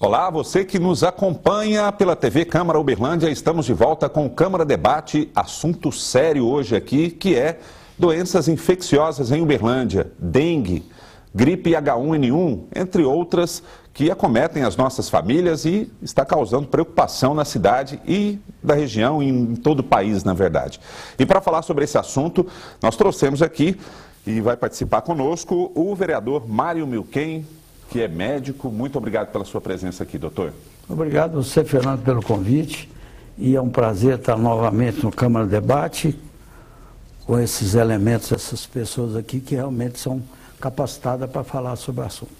Olá, você que nos acompanha pela TV Câmara Uberlândia, estamos de volta com o Câmara Debate, assunto sério hoje aqui, que é doenças infecciosas em Uberlândia, dengue, gripe H1N1, entre outras, que acometem as nossas famílias e está causando preocupação na cidade e da região e em todo o país, na verdade. E para falar sobre esse assunto, nós trouxemos aqui e vai participar conosco o vereador Mário Milquem, que é médico. Muito obrigado pela sua presença aqui, doutor. Obrigado a você, Fernando, pelo convite. E é um prazer estar novamente no Câmara Debate com esses elementos, essas pessoas aqui que realmente são capacitadas para falar sobre o assunto.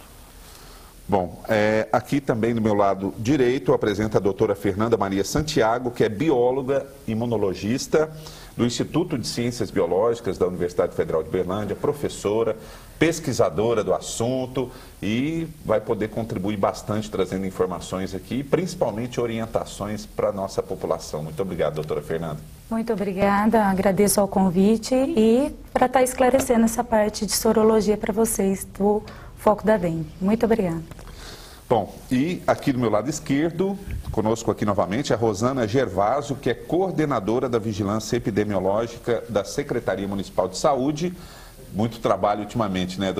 Bom, aqui também do meu lado direito apresenta a doutora Fernanda Maria Santiago, que é bióloga imunologista do Instituto de Ciências Biológicas da Universidade Federal de Uberlândia, professora, pesquisadora do assunto e vai poder contribuir bastante trazendo informações aqui, principalmente orientações para a nossa população. Muito obrigado, doutora Fernanda. Muito obrigada, agradeço ao convite e para estar esclarecendo essa parte de sorologia para vocês do foco da dengue. Muito obrigada. Bom, e aqui do meu lado esquerdo, conosco aqui novamente, a Rosana Gervásio, que é coordenadora da Vigilância Epidemiológica da Secretaria Municipal de Saúde. Muito trabalho ultimamente, né,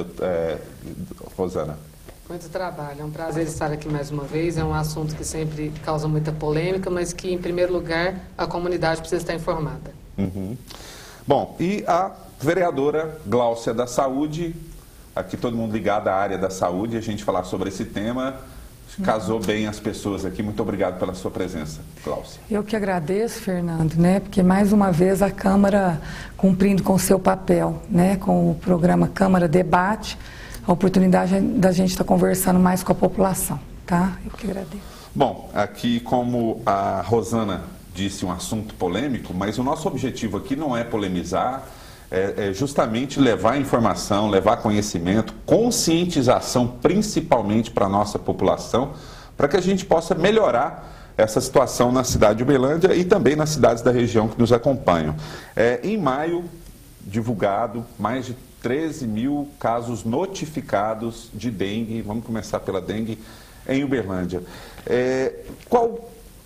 Rosana? Muito trabalho, é um prazer estar aqui mais uma vez, é um assunto que sempre causa muita polêmica, mas que, em primeiro lugar, a comunidade precisa estar informada. Uhum. Bom, e a vereadora Gláucia da Saúde, aqui todo mundo ligado à área da saúde, a gente falar sobre esse tema, casou bem as pessoas aqui. Muito obrigado pela sua presença, Gláucia. Eu que agradeço, Fernando, né? Porque mais uma vez a Câmara cumprindo com o seu papel, né? Com o programa Câmara Debate, a oportunidade da gente estar conversando mais com a população, tá? Eu que agradeço. Bom, aqui como a Rosana disse, um assunto polêmico, mas o nosso objetivo aqui não é polemizar, é justamente levar informação, levar conhecimento, conscientização, principalmente para a nossa população, para que a gente possa melhorar essa situação na cidade de Uberlândia e também nas cidades da região que nos acompanham. Em maio, divulgado, mais de 13 mil casos notificados de dengue. Vamos começar pela dengue em Uberlândia. Qual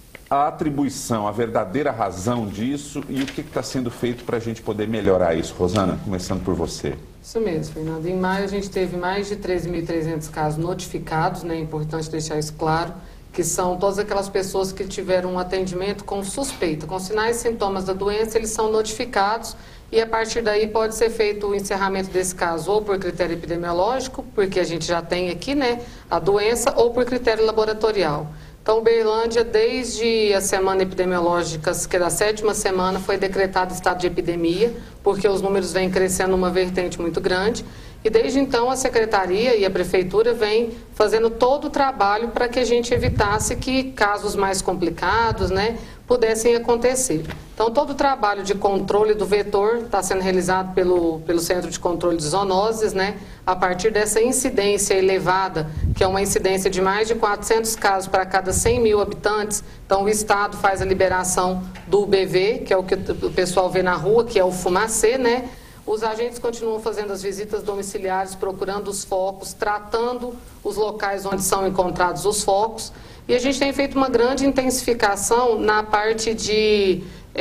a atribuição, a verdadeira razão disso e o que está sendo feito para a gente poder melhorar isso? Rosana, começando por você. Isso mesmo, Fernando. Em maio a gente teve mais de 13.300 casos notificados, né? É importante deixar isso claro, que são todas aquelas pessoas que tiveram um atendimento com suspeita, com sinais e sintomas da doença, eles são notificados e a partir daí pode ser feito o encerramento desse caso ou por critério epidemiológico, porque a gente já tem aqui, né, a doença, ou por critério laboratorial. Então, Uberlândia, desde a semana epidemiológica, que é da 7ª semana, foi decretado estado de epidemia, porque os números vêm crescendo numa vertente muito grande. E desde então, a Secretaria e a Prefeitura vêm fazendo todo o trabalho para que a gente evitasse que casos mais complicados, né, pudessem acontecer. Então, todo o trabalho de controle do vetor está sendo realizado pelo Centro de Controle de Zoonoses, né, a partir dessa incidência elevada, que é uma incidência de mais de 400 casos para cada 100 mil habitantes. Então, o Estado faz a liberação do UBV, que é o que o pessoal vê na rua, que é o fumacê, né? Os agentes continuam fazendo as visitas domiciliares, procurando os focos, tratando os locais onde são encontrados os focos. E a gente tem feito uma grande intensificação na parte de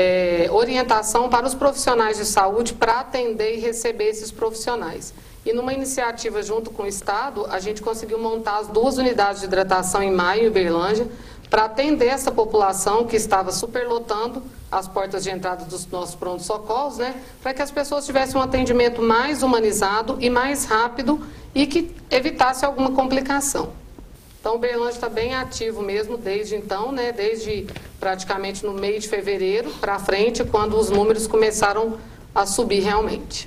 orientação para os profissionais de saúde para atender e receber esses profissionais. E numa iniciativa junto com o Estado, a gente conseguiu montar as 2 unidades de hidratação em maio em Uberlândia, para atender essa população que estava superlotando as portas de entrada dos nossos prontos-socorros, né, para que as pessoas tivessem um atendimento mais humanizado e mais rápido e que evitasse alguma complicação. Então, o Uberlândia está bem ativo mesmo desde então, né, desde praticamente no mês de fevereiro para frente, quando os números começaram a subir realmente.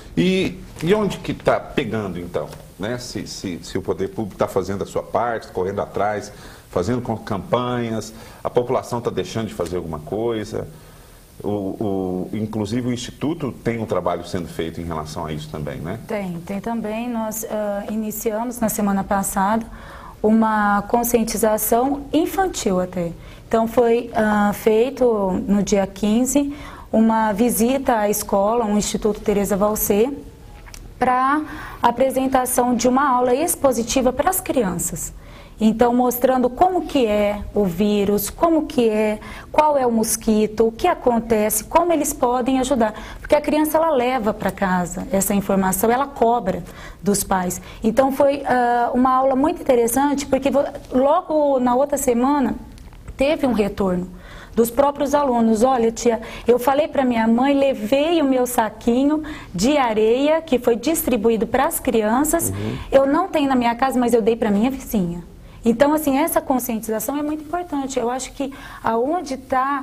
E onde que está pegando, então? Né? Se o poder público está fazendo a sua parte, correndo atrás, fazendo campanhas, a população está deixando de fazer alguma coisa. Inclusive o Instituto tem um trabalho sendo feito em relação a isso também, né? Tem também. Nós iniciamos na semana passada uma conscientização infantil até. Então foi feito no dia 15 uma visita à escola, um Instituto Teresa Valcê, para a apresentação de uma aula expositiva para as crianças. Então, mostrando como que é o vírus, como que é, qual é o mosquito, o que acontece, como eles podem ajudar. Porque a criança, ela leva para casa essa informação, ela cobra dos pais. Então, foi uma aula muito interessante, porque logo na outra semana, teve um retorno dos próprios alunos. Olha, tia, eu falei para minha mãe, levei o meu saquinho de areia, que foi distribuído para as crianças. Eu não tenho na minha casa, mas eu dei para minha vizinha. Então, assim, essa conscientização é muito importante. Eu acho que aonde está,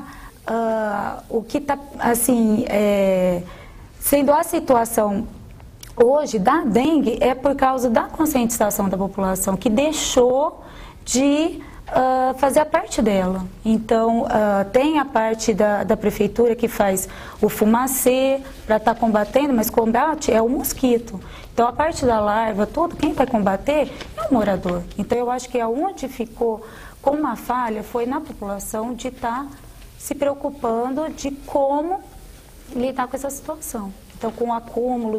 o que está, assim, sendo a situação hoje da dengue é por causa da conscientização da população, que deixou de fazer a parte dela. Então, tem a parte da prefeitura que faz o fumacê para estar combatendo, mas combate é o mosquito. Então, a parte da larva, tudo, quem vai combater é o morador. Então, eu acho que aonde ficou com uma falha foi na população de estar se preocupando de como lidar com essa situação. Então, com o acúmulo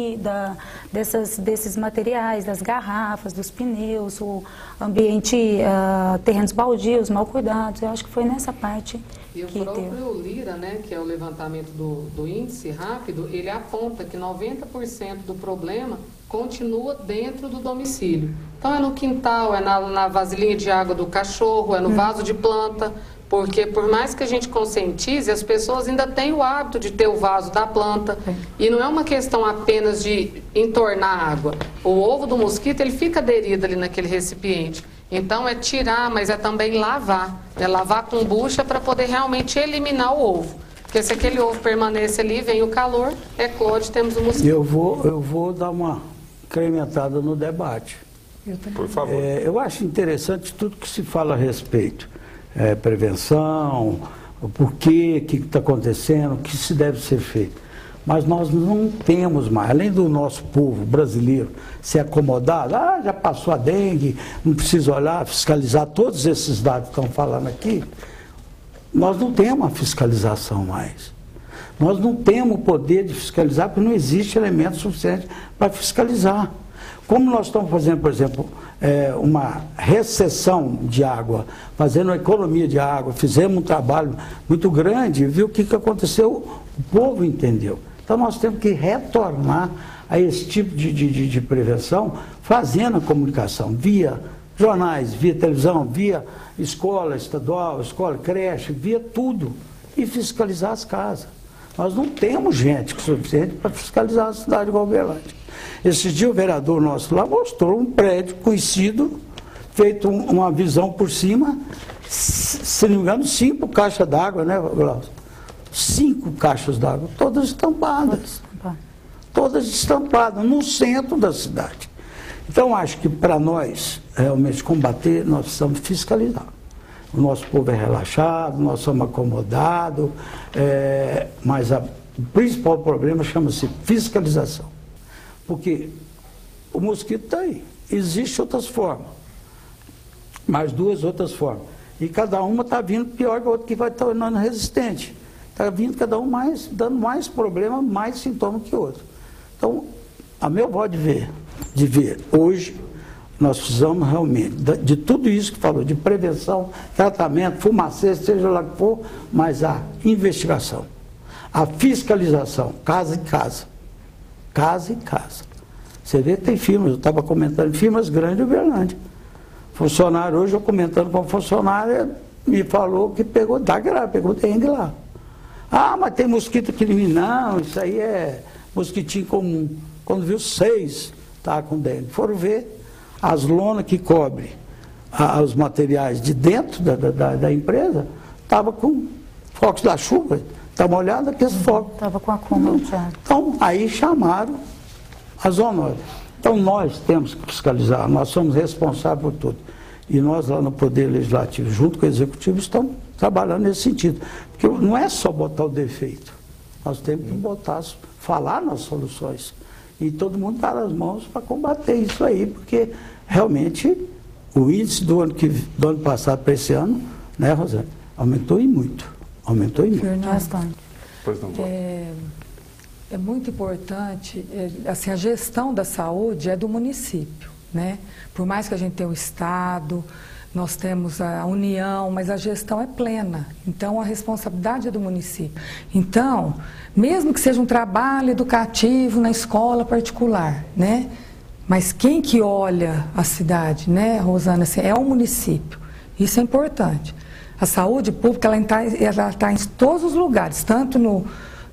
desses materiais, das garrafas, dos pneus, o ambiente, terrenos baldios, mal cuidados, eu acho que foi nessa parte e que o próprio Lira, né, que é o levantamento do índice rápido, ele aponta que 90% do problema continua dentro do domicílio. Então, é no quintal, é na vasilhinha de água do cachorro, é no vaso de planta. Porque por mais que a gente conscientize, as pessoas ainda têm o hábito de ter o vaso da planta. E não é uma questão apenas de entornar água. O ovo do mosquito, ele fica aderido ali naquele recipiente. Então é tirar, mas é também lavar. É lavar com bucha para poder realmente eliminar o ovo. Porque se aquele ovo permanece ali, vem o calor, eclode, temos o mosquito. Eu vou dar uma incrementada no debate. Por favor. Eu acho interessante tudo que se fala a respeito. Prevenção, o porquê, o que está acontecendo, o que se deve ser feito. Mas nós não temos mais, além do nosso povo brasileiro ser acomodado, já passou a dengue, não precisa olhar, fiscalizar, todos esses dados que estão falando aqui, nós não temos a fiscalização mais. Nós não temos o poder de fiscalizar, porque não existe elemento suficiente para fiscalizar. Como nós estamos fazendo, por exemplo, uma recessão de água, fazendo uma economia de água, fizemos um trabalho muito grande, viu o que aconteceu, o povo entendeu. Então nós temos que retornar a esse tipo de prevenção, fazendo a comunicação via jornais, via televisão, via escola estadual, escola creche, via tudo, e fiscalizar as casas. Nós não temos gente suficiente para fiscalizar a cidade de Uberlândia. Esse dia o vereador nosso lá mostrou um prédio conhecido, feito uma visão por cima, se não me engano, 5 caixas d'água, né, Glaucio? 5 caixas d'água, todas estampadas. Todas estampadas, no centro da cidade. Então, acho que para nós realmente combater, nós precisamos fiscalizar. O nosso povo é relaxado, nós somos acomodados, mas o principal problema chama-se fiscalização. Porque o mosquito está aí. Existem outras formas. Mais 2 outras formas. E cada uma está vindo pior que a outra, que vai tornando resistente. Está vindo cada um dando mais problema, mais sintoma que o outro. Então, a meu modo de ver, hoje, nós precisamos realmente de tudo isso que falou, de prevenção, tratamento, fumacê, seja lá o que for, mas a investigação, a fiscalização, casa em casa. Casa em casa. Você vê que tem firmas, eu estava comentando, firmas grandes de Uberlândia. Funcionário, hoje eu comentando com funcionário, me falou que pegou dengue lá. Mas tem mosquito aqui em mim. Não, isso aí é mosquitinho comum. Quando viu 6, estava com dengue. Foram ver as lonas que cobrem os materiais de dentro da empresa, estava com focos da chuva. Está molhado aqueles focos. Estava com acúmulo de água. Então, aí chamaram a zoonose. Então, nós temos que fiscalizar, nós somos responsáveis por tudo. E nós, lá no Poder Legislativo, junto com o Executivo, estamos trabalhando nesse sentido. Porque não é só botar o defeito. Nós temos que falar nas soluções. E todo mundo dar as mãos para combater isso aí, porque realmente o índice do ano passado para esse ano, né, Rosane, aumentou e muito. Aumentou e muito. Bastante. Pois não, é muito importante, assim, a gestão da saúde é do município, né? Por mais que a gente tenha o Estado, nós temos a União, mas a gestão é plena. Então, a responsabilidade é do município. Então, mesmo que seja um trabalho educativo na escola particular, né? Mas quem que olha a cidade, né, Rosana, assim, é o município. Isso é importante. A saúde pública, ela está em todos os lugares, tanto no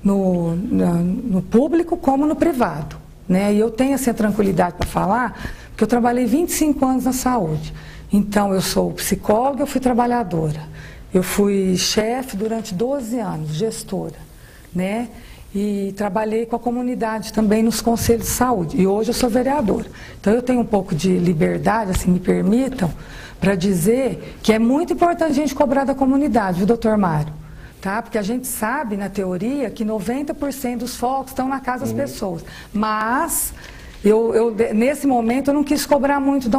público como no privado, né? E eu tenho essa tranquilidade para falar, porque eu trabalhei 25 anos na saúde. Então, eu sou psicóloga, eu fui trabalhadora. Eu fui chefe durante 12 anos, gestora, né? E trabalhei com a comunidade também nos conselhos de saúde. E hoje eu sou vereadora. Então, eu tenho um pouco de liberdade, assim, me permitam, para dizer que é muito importante a gente cobrar da comunidade, viu, doutor Mário? Tá? Porque a gente sabe, na teoria, que 90% dos focos estão na casa das pessoas. Mas, nesse momento, eu não quis cobrar muito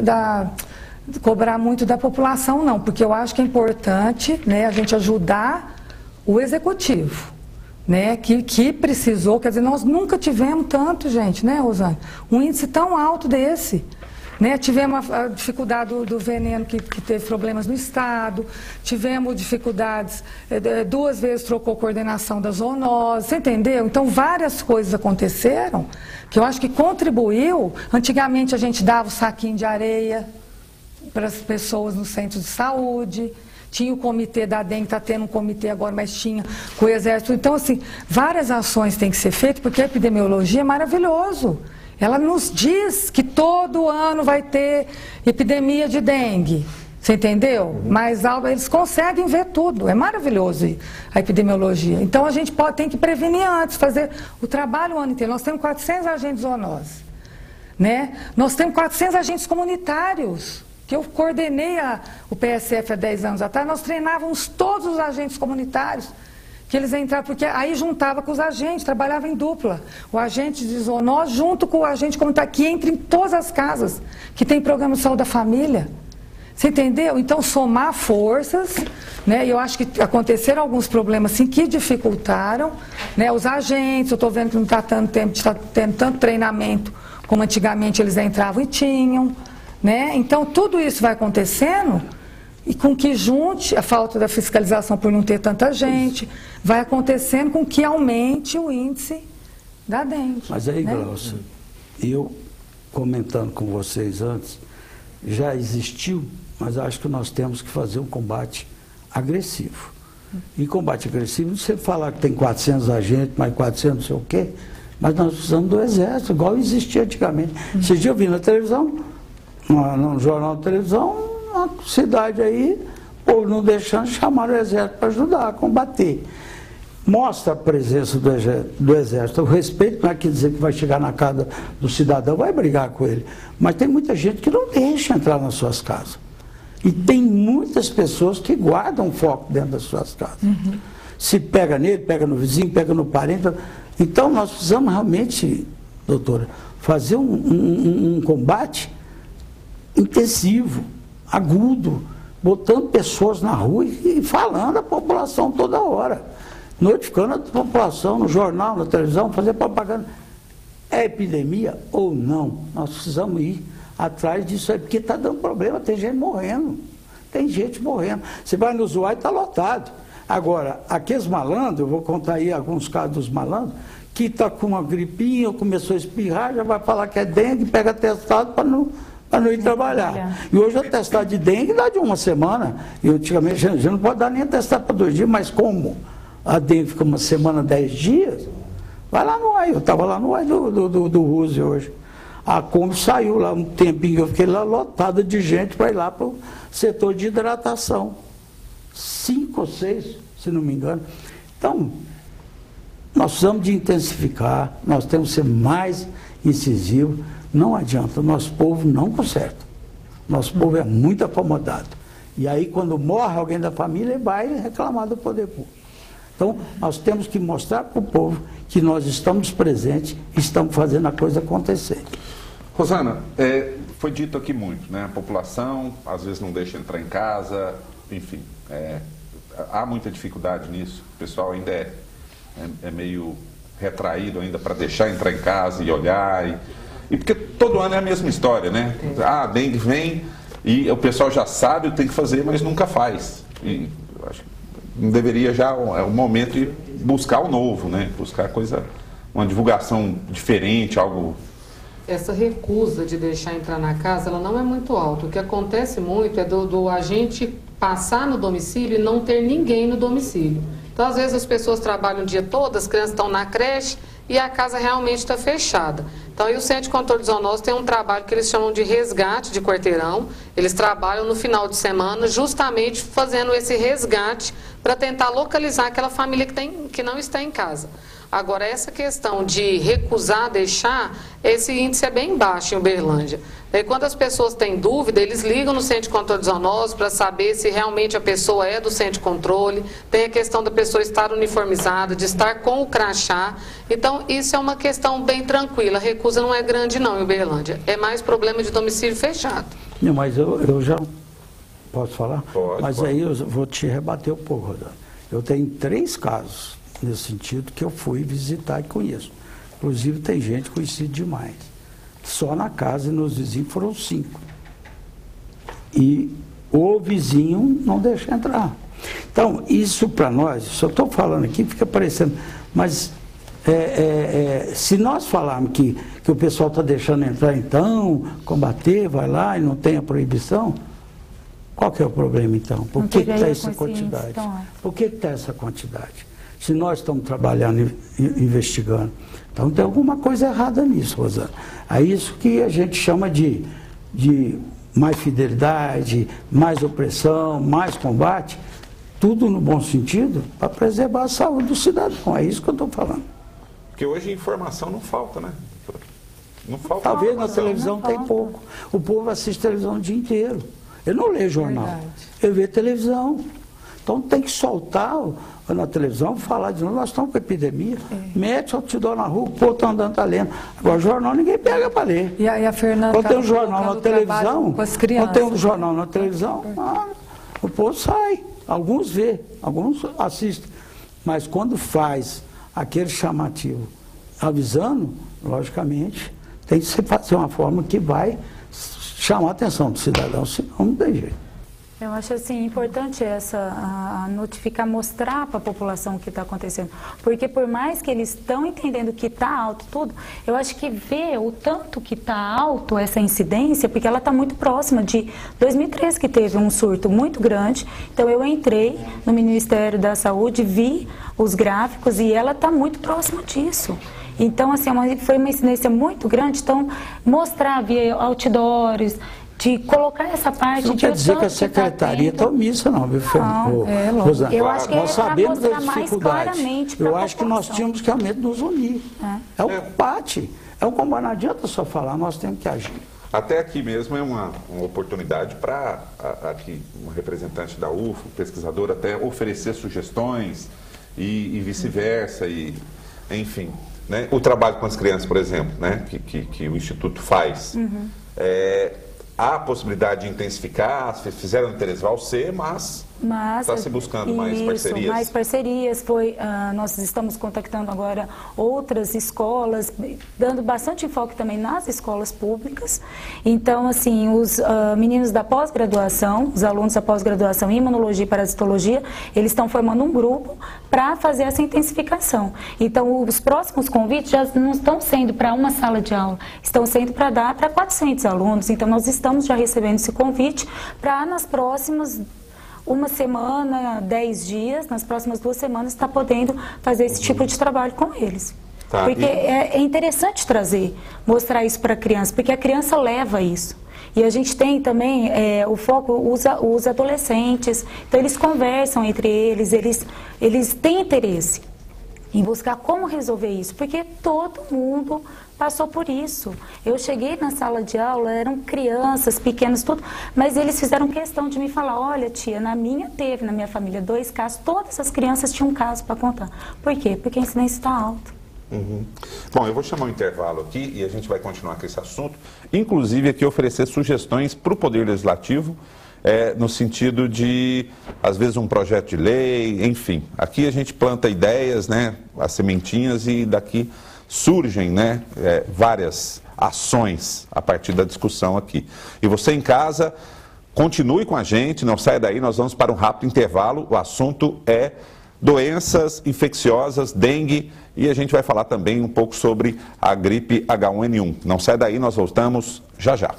da população, não, porque eu acho que é importante, né, a gente ajudar o executivo, né, que precisou, quer dizer, nós nunca tivemos tanto, gente, né, Rosane, um índice tão alto desse, né, tivemos a dificuldade do veneno que teve problemas no estado, tivemos dificuldades, 2 vezes trocou coordenação da zoonose, você entendeu? Então várias coisas aconteceram, que eu acho que contribuiu. Antigamente a gente dava o saquinho de areia para as pessoas no centro de saúde, tinha o comitê da dengue, está tendo um comitê agora, mas tinha com o exército. Então, assim, várias ações têm que ser feitas, porque a epidemiologia é maravilhoso. Ela nos diz que todo ano vai ter epidemia de dengue, você entendeu? Mas eles conseguem ver tudo, é maravilhoso a epidemiologia. Então, a gente tem que prevenir antes, fazer o trabalho o ano inteiro. Nós temos 400 agentes zoonoses, né? Nós temos 400 agentes comunitários, que eu coordenei o PSF há 10 anos atrás. Nós treinávamos todos os agentes comunitários, que eles entravam, porque aí juntava com os agentes, trabalhava em dupla. O agente de zoonose junto com o agente comunitário, que entra em todas as casas, que tem programa de saúde da família. Você entendeu? Então, somar forças, né? E eu acho que aconteceram alguns problemas assim, que dificultaram, né? Os agentes, eu estou vendo que não está tendo tanto treinamento como antigamente eles entravam e tinham. Né? Então, tudo isso vai acontecendo e com que junte a falta da fiscalização por não ter tanta gente, vai acontecendo com que aumente o índice da dengue. Mas aí, né? Glaucia, eu comentando com vocês antes, já existiu, mas acho que nós temos que fazer um combate agressivo. E combate agressivo, você falar que tem 400 agentes, mais 400 não sei o quê, mas nós precisamos do exército, igual existia antigamente. Esse dia eu vi na televisão, no jornal de televisão, uma cidade aí, o povo não deixando, chamaram o exército para ajudar a combater. Mostra a presença do exército. O respeito não é quer dizer que vai chegar na casa do cidadão, vai brigar com ele. Mas tem muita gente que não deixa entrar nas suas casas. E tem muitas pessoas que guardam foco dentro das suas casas. Se pega nele, pega no vizinho, pega no parente. Então nós precisamos realmente, doutora, fazer um combate intensivo, agudo, botando pessoas na rua e falando à população toda hora, notificando a população no jornal, na televisão, fazer propaganda. É epidemia ou não? Nós precisamos ir atrás disso aí, porque está dando problema, tem gente morrendo. Tem gente morrendo. Você vai no Zoai e está lotado. Agora, aqueles malandros, eu vou contar aí alguns casos dos malandros, que está com uma gripinha, começou a espirrar, já vai falar que é dengue, pega testado para não ir trabalhar. E hoje o atestado de dengue dá de 1 semana. E antigamente já não pode dar nem atestado para 2 dias, mas como a dengue fica 1 semana, 10 dias, vai lá no AI. Eu estava lá no AI do Ruse hoje. A Kombi saiu lá um tempinho, eu fiquei lá lotada de gente para ir lá para o setor de hidratação. 5 ou 6, se não me engano. Então, nós precisamos de intensificar, nós temos que ser mais incisivos. Não adianta, nosso povo não conserta. Nosso povo é muito acomodado. E aí, quando morre alguém da família, ele vai reclamar do poder público. Então, nós temos que mostrar para o povo que nós estamos presentes e estamos fazendo a coisa acontecer. Rosana, foi dito aqui muito, né? A população, às vezes, não deixa entrar em casa, enfim. Há muita dificuldade nisso. O pessoal ainda é meio retraído ainda para deixar entrar em casa e olhar. E porque todo ano é a mesma história, né? Ah, a dengue vem e o pessoal já sabe o que tem que fazer, mas nunca faz. E acho que não deveria já, é o momento de buscar o novo, né? Buscar uma divulgação diferente, algo... Essa recusa de deixar entrar na casa, ela não é muito alta. O que acontece muito é do agente passar no domicílio e não ter ninguém no domicílio. Então, às vezes, as pessoas trabalham o dia todo, as crianças estão na creche e a casa realmente está fechada. Então, aí o Centro de Controle de Zoonose tem um trabalho que eles chamam de resgate de quarteirão. Eles trabalham no final de semana justamente fazendo esse resgate para tentar localizar aquela família que não está em casa. Agora, essa questão de recusar deixar, esse índice é bem baixo em Uberlândia. E quando as pessoas têm dúvida, eles ligam no Centro de Controle de Zoonose para saber se realmente a pessoa é do Centro de Controle. Tem a questão da pessoa estar uniformizada, de estar com o crachá. Então, isso é uma questão bem tranquila. A recusa não é grande não em Uberlândia. É mais problema de domicílio fechado. Não, mas eu já... Posso falar? Pode, mas pode. aí eu vou te rebater um pouco, Rodolfo. Eu tenho 3 casos nesse sentido que eu fui visitar e conheço. Inclusive tem gente conhecida demais. Só na casa e nos vizinhos foram 5. E o vizinho não deixa entrar. Então, isso para nós, se eu estou falando aqui, fica parecendo, mas se nós falarmos que o pessoal está deixando entrar, então, combater, vai lá e não tem a proibição, qual que é o problema então? Por que está essa quantidade? Por que está essa quantidade? Se nós estamos trabalhando e investigando. Então tem alguma coisa errada nisso, Rosana. É isso que a gente chama de mais fidelidade, mais opressão, mais combate, tudo no bom sentido, para preservar a saúde do cidadão. É isso que eu estou falando. Porque hoje informação não falta, né? Não falta. Talvez na televisão tem pouco. O povo assiste televisão o dia inteiro. Ele não lê jornal, Verdade. ele vê televisão. Então tem que soltar na televisão, falar de novo, nós estamos com epidemia. Mete o outdoor na rua, o povo está andando, está lendo. Agora, jornal ninguém pega para ler. E a Fernanda... Quando tem um jornal na televisão, com as crianças, quando tem um jornal na televisão, o povo sai. Alguns vê, alguns assistem. Mas quando faz aquele chamativo avisando, logicamente, tem que se fazer uma forma que vai chamar a atenção do cidadão, senão não tem jeito. Eu acho assim importante a notificar, mostrar para a população o que está acontecendo, porque por mais que eles estão entendendo que está alto tudo, eu acho que ver o tanto que está alto essa incidência, porque ela está muito próxima de 2013 que teve um surto muito grande. Então eu entrei no Ministério da Saúde, vi os gráficos e ela está muito próxima disso. Então assim foi uma incidência muito grande. Então mostrar via outdoors, de colocar essa parte de... Não quer dizer que a secretaria está omissa, não, viu, Rosana? Eu acho que nós sabemos das mais dificuldades. claramente Eu acho que nós tínhamos que realmente nos unir. É um combate. É um combate, não adianta só falar, nós temos que agir. Até aqui mesmo é uma oportunidade para aqui um representante da UFO, pesquisador, até oferecer sugestões e vice-versa, e enfim. Né? O trabalho com as crianças, por exemplo, né? que o Instituto faz. Há a possibilidade de intensificar, fizeram no Teresval C, mas está se buscando mais parcerias. Mais parcerias. Nós estamos contactando agora outras escolas, dando bastante enfoque também nas escolas públicas. Então, assim, os meninos da pós-graduação, os alunos da pós-graduação em imunologia e parasitologia, eles estão formando um grupo para fazer essa intensificação. Então, os próximos convites já não estão sendo para uma sala de aula, estão sendo para dar para 400 alunos. Então, nós estamos já recebendo esse convite para nas próximas uma semana, 10 dias, nas próximas 2 semanas, está podendo fazer esse tipo de trabalho com eles. Tá, porque é interessante mostrar isso para a criança, porque a criança leva isso. E a gente tem também o foco, os adolescentes, então eles conversam entre eles têm interesse em buscar como resolver isso, porque todo mundo passou por isso. Eu cheguei na sala de aula, eram crianças, pequenos, tudo, mas eles fizeram questão de me falar, olha tia, na minha família 2 casos, todas as crianças tinham um caso para contar. Por quê? Porque a incidência está alta. Bom, eu vou chamar um intervalo aqui e a gente vai continuar com esse assunto, inclusive aqui oferecer sugestões para o Poder Legislativo, no sentido de, às vezes, um projeto de lei, enfim. Aqui a gente planta ideias, né, as sementinhas, e daqui surgem, né, várias ações a partir da discussão aqui. E você em casa, continue com a gente, não saia daí, nós vamos para um rápido intervalo. O assunto é doenças infecciosas, dengue, e a gente vai falar também um pouco sobre a gripe H1N1. Não saia daí, nós voltamos já já.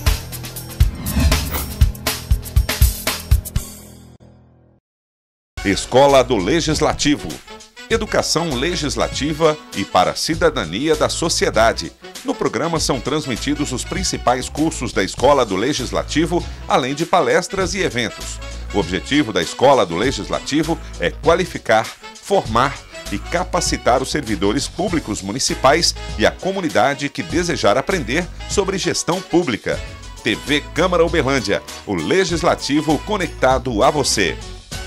Escola do Legislativo. Educação legislativa e para a cidadania da sociedade. No programa são transmitidos os principais cursos da Escola do Legislativo, além de palestras e eventos. O objetivo da Escola do Legislativo é qualificar, formar e capacitar os servidores públicos municipais e a comunidade que desejar aprender sobre gestão pública. TV Câmara Uberlândia, o Legislativo conectado a você.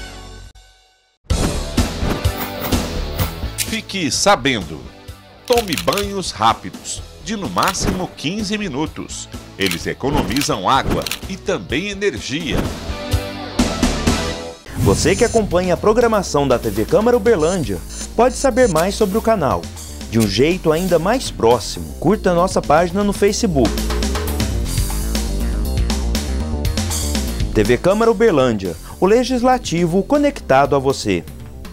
Fique sabendo, tome banhos rápidos, de no máximo 15 minutos. Eles economizam água e também energia. Você que acompanha a programação da TV Câmara Uberlândia pode saber mais sobre o canal. De um jeito ainda mais próximo, curta a nossa página no Facebook. TV Câmara Uberlândia, o Legislativo conectado a você.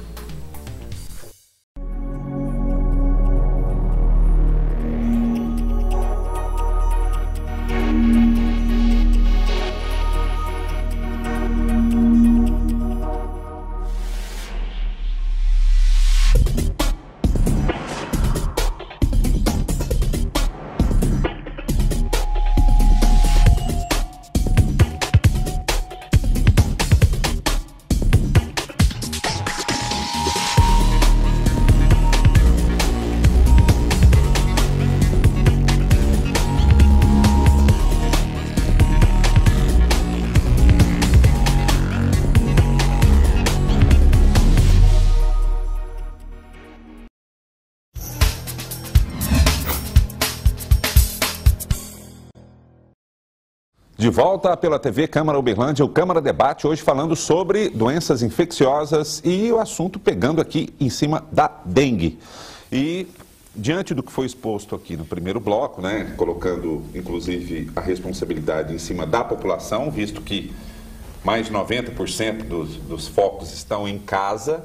De volta pela TV Câmara Uberlândia, o Câmara Debate, hoje falando sobre doenças infecciosas e o assunto pegando aqui em cima da dengue. E diante do que foi exposto aqui no primeiro bloco, né, colocando inclusive a responsabilidade em cima da população, visto que mais de 90% dos focos estão em casa,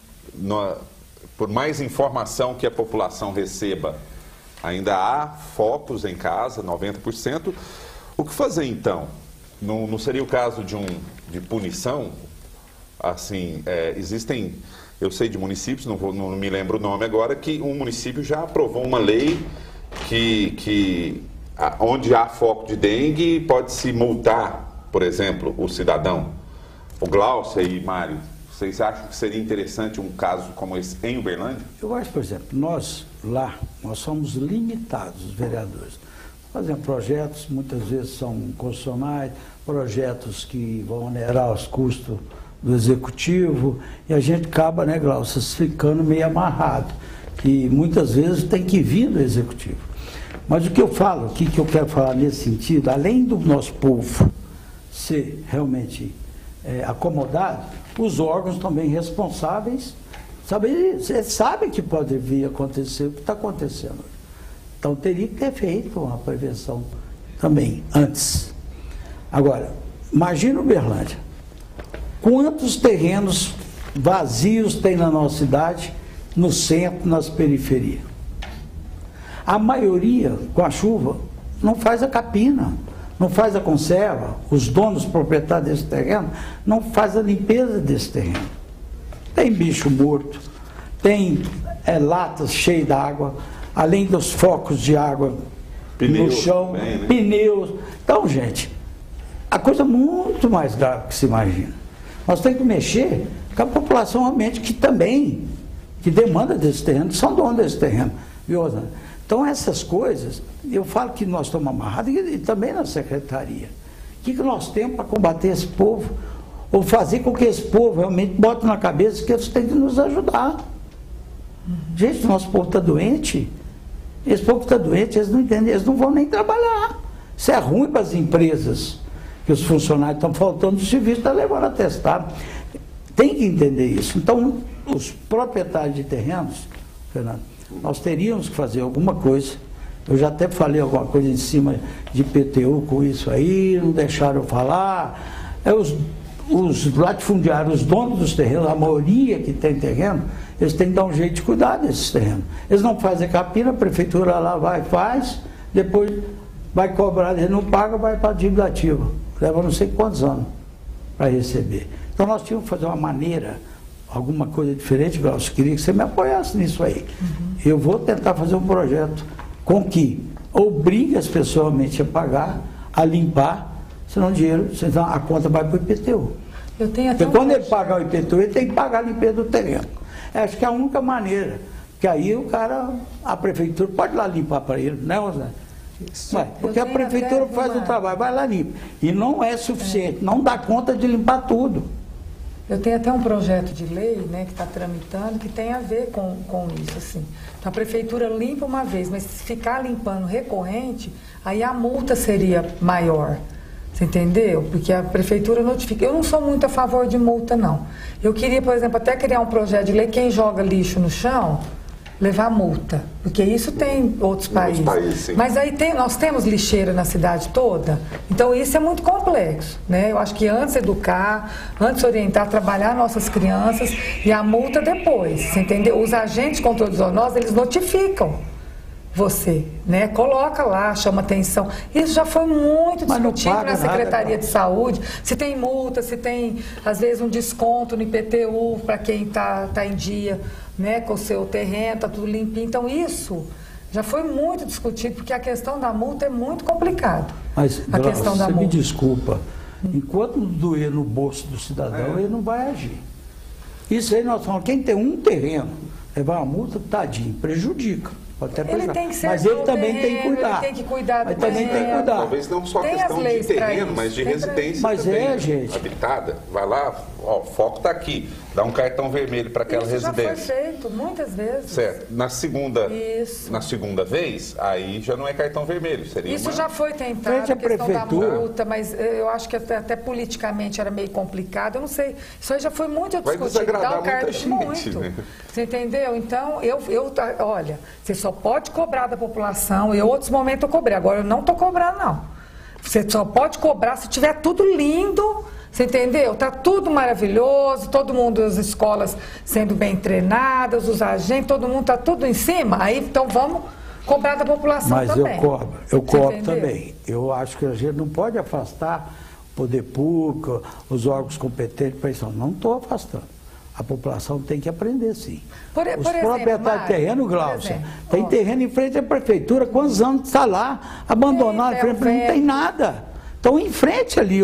por mais informação que a população receba, ainda há focos em casa, 90%. O que fazer então? Não seria o caso de punição? Assim, existem, eu sei de municípios, não me lembro o nome agora, que um município já aprovou uma lei que onde há foco de dengue pode-se multar, por exemplo, o cidadão. O Glaucia e Mário, vocês acham que seria interessante um caso como esse em Uberlândia? Eu acho, por exemplo, nós somos limitados, os vereadores. Fazemos projetos, muitas vezes são constitucionais, projetos que vão onerar os custos do executivo, e a gente acaba, né, Glaucia, ficando meio amarrado, que muitas vezes tem que vir do executivo. Mas o que eu falo aqui, que eu quero falar nesse sentido, além do nosso povo ser realmente acomodado, os órgãos também responsáveis, sabem que pode vir acontecer o que está acontecendo. Então teria que ter feito uma prevenção também, antes. Agora, imagina Uberlândia. Quantos terrenos vazios tem na nossa cidade, no centro, nas periferias? A maioria, com a chuva, não faz a capina, não faz a conserva. Os donos, proprietários desse terreno, não faz a limpeza desse terreno. Tem bicho morto, tem latas cheias d'água, além dos focos de água no chão, também, né? Pneus. Então, gente, a coisa é muito mais grave que se imagina. Nós temos que mexer com a população realmente que demanda desse terreno, que são donos desse terreno. Viu, Rosana? Então, essas coisas, eu falo que nós estamos amarrados, e também na secretaria. O que nós temos para combater esse povo? Ou fazer com que esse povo realmente bote na cabeça que eles têm que nos ajudar. Gente, o nosso povo está doente. Esse povo que está doente, eles não entendem, eles não vão nem trabalhar. Isso é ruim para as empresas, que os funcionários estão faltando do serviço, está levando a testar. Tem que entender isso. Então, os proprietários de terrenos, Fernando, Nós teríamos que fazer alguma coisa. Eu já até falei alguma coisa em cima de IPTU com isso aí, não deixaram eu falar. Os latifundiários, os donos dos terrenos, a maioria que tem terreno, eles têm que dar um jeito de cuidar desses terrenos. Eles não fazem capina, a prefeitura lá vai, faz, depois vai cobrar, ele não paga, vai para a dívida ativa. Leva não sei quantos anos para receber. Então nós tínhamos que fazer uma maneira, alguma coisa diferente, Glaucio, queria que você me apoiasse nisso aí. Eu vou tentar fazer um projeto com que obrigue as pessoas realmente a pagar, a limpar, senão a conta vai para o IPTU. Porque quando ele pagar o IPTU, ele tem que pagar a limpeza do terreno. Acho que é a única maneira, porque aí a prefeitura pode ir lá limpar para ele, né, Rosane? Porque a prefeitura faz o trabalho, vai lá limpa. E não é suficiente, não dá conta de limpar tudo. Eu tenho até um projeto de lei, né, que está tramitando, que tem a ver com isso, assim. Então, a prefeitura limpa uma vez, mas se ficar limpando recorrente, aí a multa seria maior. Você entendeu? Porque a prefeitura notifica. Eu não sou muito a favor de multa, não. Eu queria, por exemplo, até criar um projeto de lei, quem joga lixo no chão, levar multa. Porque isso tem em outros países. Mas aí nós temos lixeira na cidade toda, então isso é muito complexo, né? Eu acho que antes educar, antes orientar, trabalhar nossas crianças e a multa depois, você entendeu? Os agentes de controle de zoonose, eles notificam você, né? Coloca lá, chama atenção. Isso já foi muito discutido na Secretaria de Saúde. Se tem multa, se tem, às vezes, um desconto no IPTU para quem tá em dia, né? Com o seu terreno, tá tudo limpinho. Então, isso já foi muito discutido, porque a questão da multa é muito complicado. Mas, você me desculpa, enquanto não doer no bolso do cidadão, ele não vai agir. Isso aí nós falamos, quem tem um terreno, levar uma multa, tadinho, prejudica. Ele tem que ser, mas ele também tem que cuidar. Ele tem que cuidar do também tem que cuidar. Talvez não só questão de terreno, mas de residência também, gente. Habitada. Vai lá, ó, o foco está aqui. Dá um cartão vermelho para aquela residência. Isso já foi feito, muitas vezes. Certo. Na segunda vez, aí já não é cartão vermelho. Seria isso já foi tentado, a questão da multa, mas eu acho que até politicamente era meio complicado. Eu não sei. Isso aí já foi muito discutido. Vai desagradar muita gente, né? Você entendeu? Então, olha, você só pode cobrar da população. Em outros momentos eu cobrei. Agora eu não estou cobrando, não. Você só pode cobrar se tiver tudo lindo. Você entendeu? Está tudo maravilhoso, todo mundo, as escolas sendo bem treinadas, os agentes, todo mundo está tudo em cima. Aí, então, vamos cobrar da população também. Mas eu cobro também. Eu acho que a gente não pode afastar o poder público, os órgãos competentes para isso. Não estou afastando. A população tem que aprender, sim. Os proprietários de terreno, Glaucio, tem terreno em frente à prefeitura, quantos anos está lá, abandonado, em frente, não tem nada. Então, em frente ali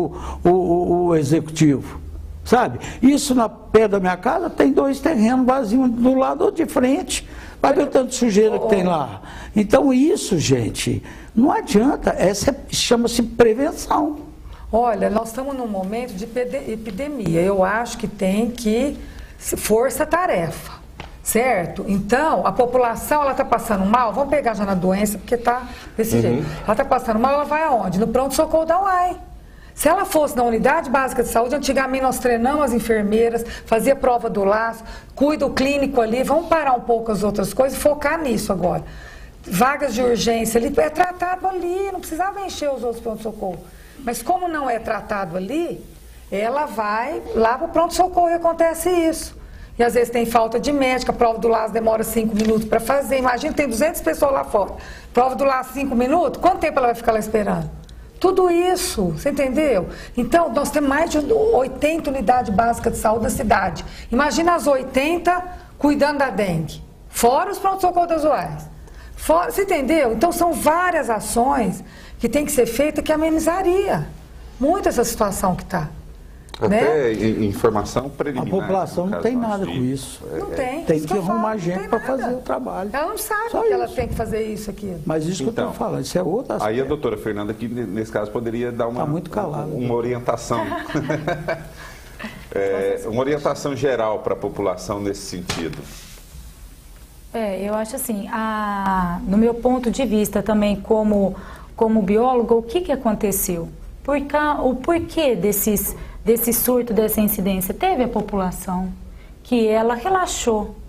o executivo, sabe? Isso na pé da minha casa tem 2 terrenos vazios do lado de frente. Vai ver o tanto de sujeira que tem lá. Então, isso, gente, não adianta. Essa chama-se prevenção. Olha, nós estamos num momento de epidemia. Eu acho que tem que força-tarefa, certo? Então, a população, ela está passando mal, vamos pegar já na doença, porque está desse jeito. Ela está passando mal, ela vai aonde? No pronto-socorro da UAI. Se ela fosse na unidade básica de saúde, antigamente nós treinamos as enfermeiras, fazia prova do laço, cuida o clínico ali, vamos parar um pouco as outras coisas e focar nisso agora. Vagas de urgência ali, é tratado ali, não precisava encher os outros pronto-socorro. Mas como não é tratado ali, ela vai lá para o pronto-socorro e acontece isso. E às vezes tem falta de médico, a prova do laço demora 5 minutos para fazer. Imagina, tem 200 pessoas lá fora. Prova do laço 5 minutos, quanto tempo ela vai ficar lá esperando? Tudo isso, você entendeu? Então, nós temos mais de 80 unidades básicas de saúde na cidade. Imagina as 80 cuidando da dengue. Fora os pronto-socorro das UAS. Fora, você entendeu? Então, são várias ações que tem que ser feitas que amenizaria muito essa situação que está. Até informação preliminar. A população não tem nada com isso. Não tem. Tem que arrumar gente para fazer o trabalho. Ela não sabe que ela tem que fazer isso aqui. Mas isso que eu estou falando, isso é outra aspecto. Aí a doutora Fernanda aqui, nesse caso, poderia dar uma orientação. Uma orientação geral para a população nesse sentido. Eu acho assim, no meu ponto de vista também como biólogo, o que aconteceu? O porquê desse surto, dessa incidência? Teve a população que ela relaxou.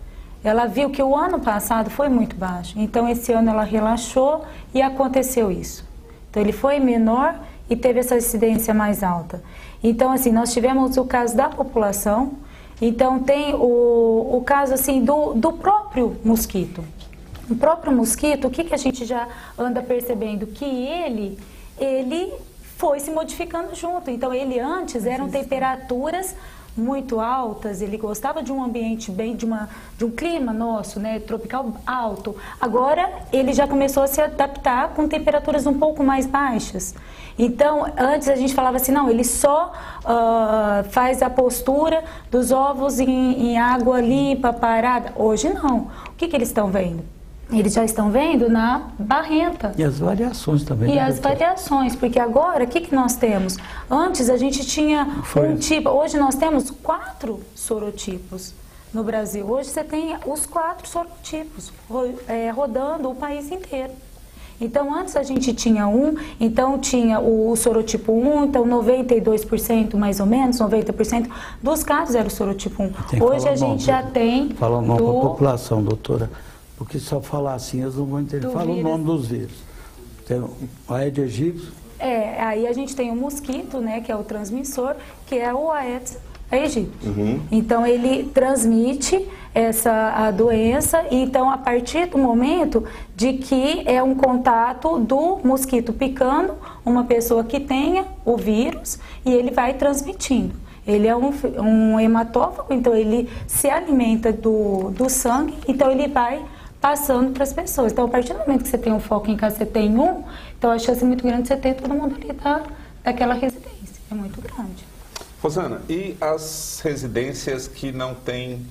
ela viu que o ano passado foi muito baixo. Então, esse ano ela relaxou e aconteceu isso. Então, ele foi menor e teve essa incidência mais alta. Então, assim, nós tivemos o caso da população. Então, tem o caso, assim, do próprio mosquito. O próprio mosquito, o que a gente já anda percebendo? Que ele foi se modificando junto. Então, ele antes eram temperaturas muito altas, ele gostava de um ambiente bem, de um clima nosso, né, tropical alto. Agora, ele já começou a se adaptar com temperaturas um pouco mais baixas. Então, antes a gente falava assim, não, ele só faz a postura dos ovos em água limpa, parada. Hoje não. O que eles estão vendo? Eles já estão vendo na barrenta. E as variações também. E as variações, porque agora, o que nós temos? Antes a gente tinha um tipo, hoje nós temos 4 sorotipos no Brasil. Hoje você tem os 4 sorotipos rodando o país inteiro. Então, antes a gente tinha então tinha o sorotipo 1, então 92% mais ou menos, 90% dos casos era o sorotipo 1. Hoje a gente já tem... Fala o nome da população, doutora. Porque se eu falar assim, eles não vão entender. Fala o nome dos vírus. Tem o Aedes aegypti. Aí a gente tem o mosquito, né, que é o transmissor, que é o Aedes aegypti. Então, ele transmite a doença, então, a partir do momento de que é um contato do mosquito picando uma pessoa que tenha o vírus e ele vai transmitindo. Ele é um hematófago, então ele se alimenta do sangue, então ele vai passando para as pessoas. Então, a partir do momento que você tem um foco em casa, você tem então a chance é muito grande de você ter todo mundo ali daquela residência. É muito grande. Rosana, e as residências que não tem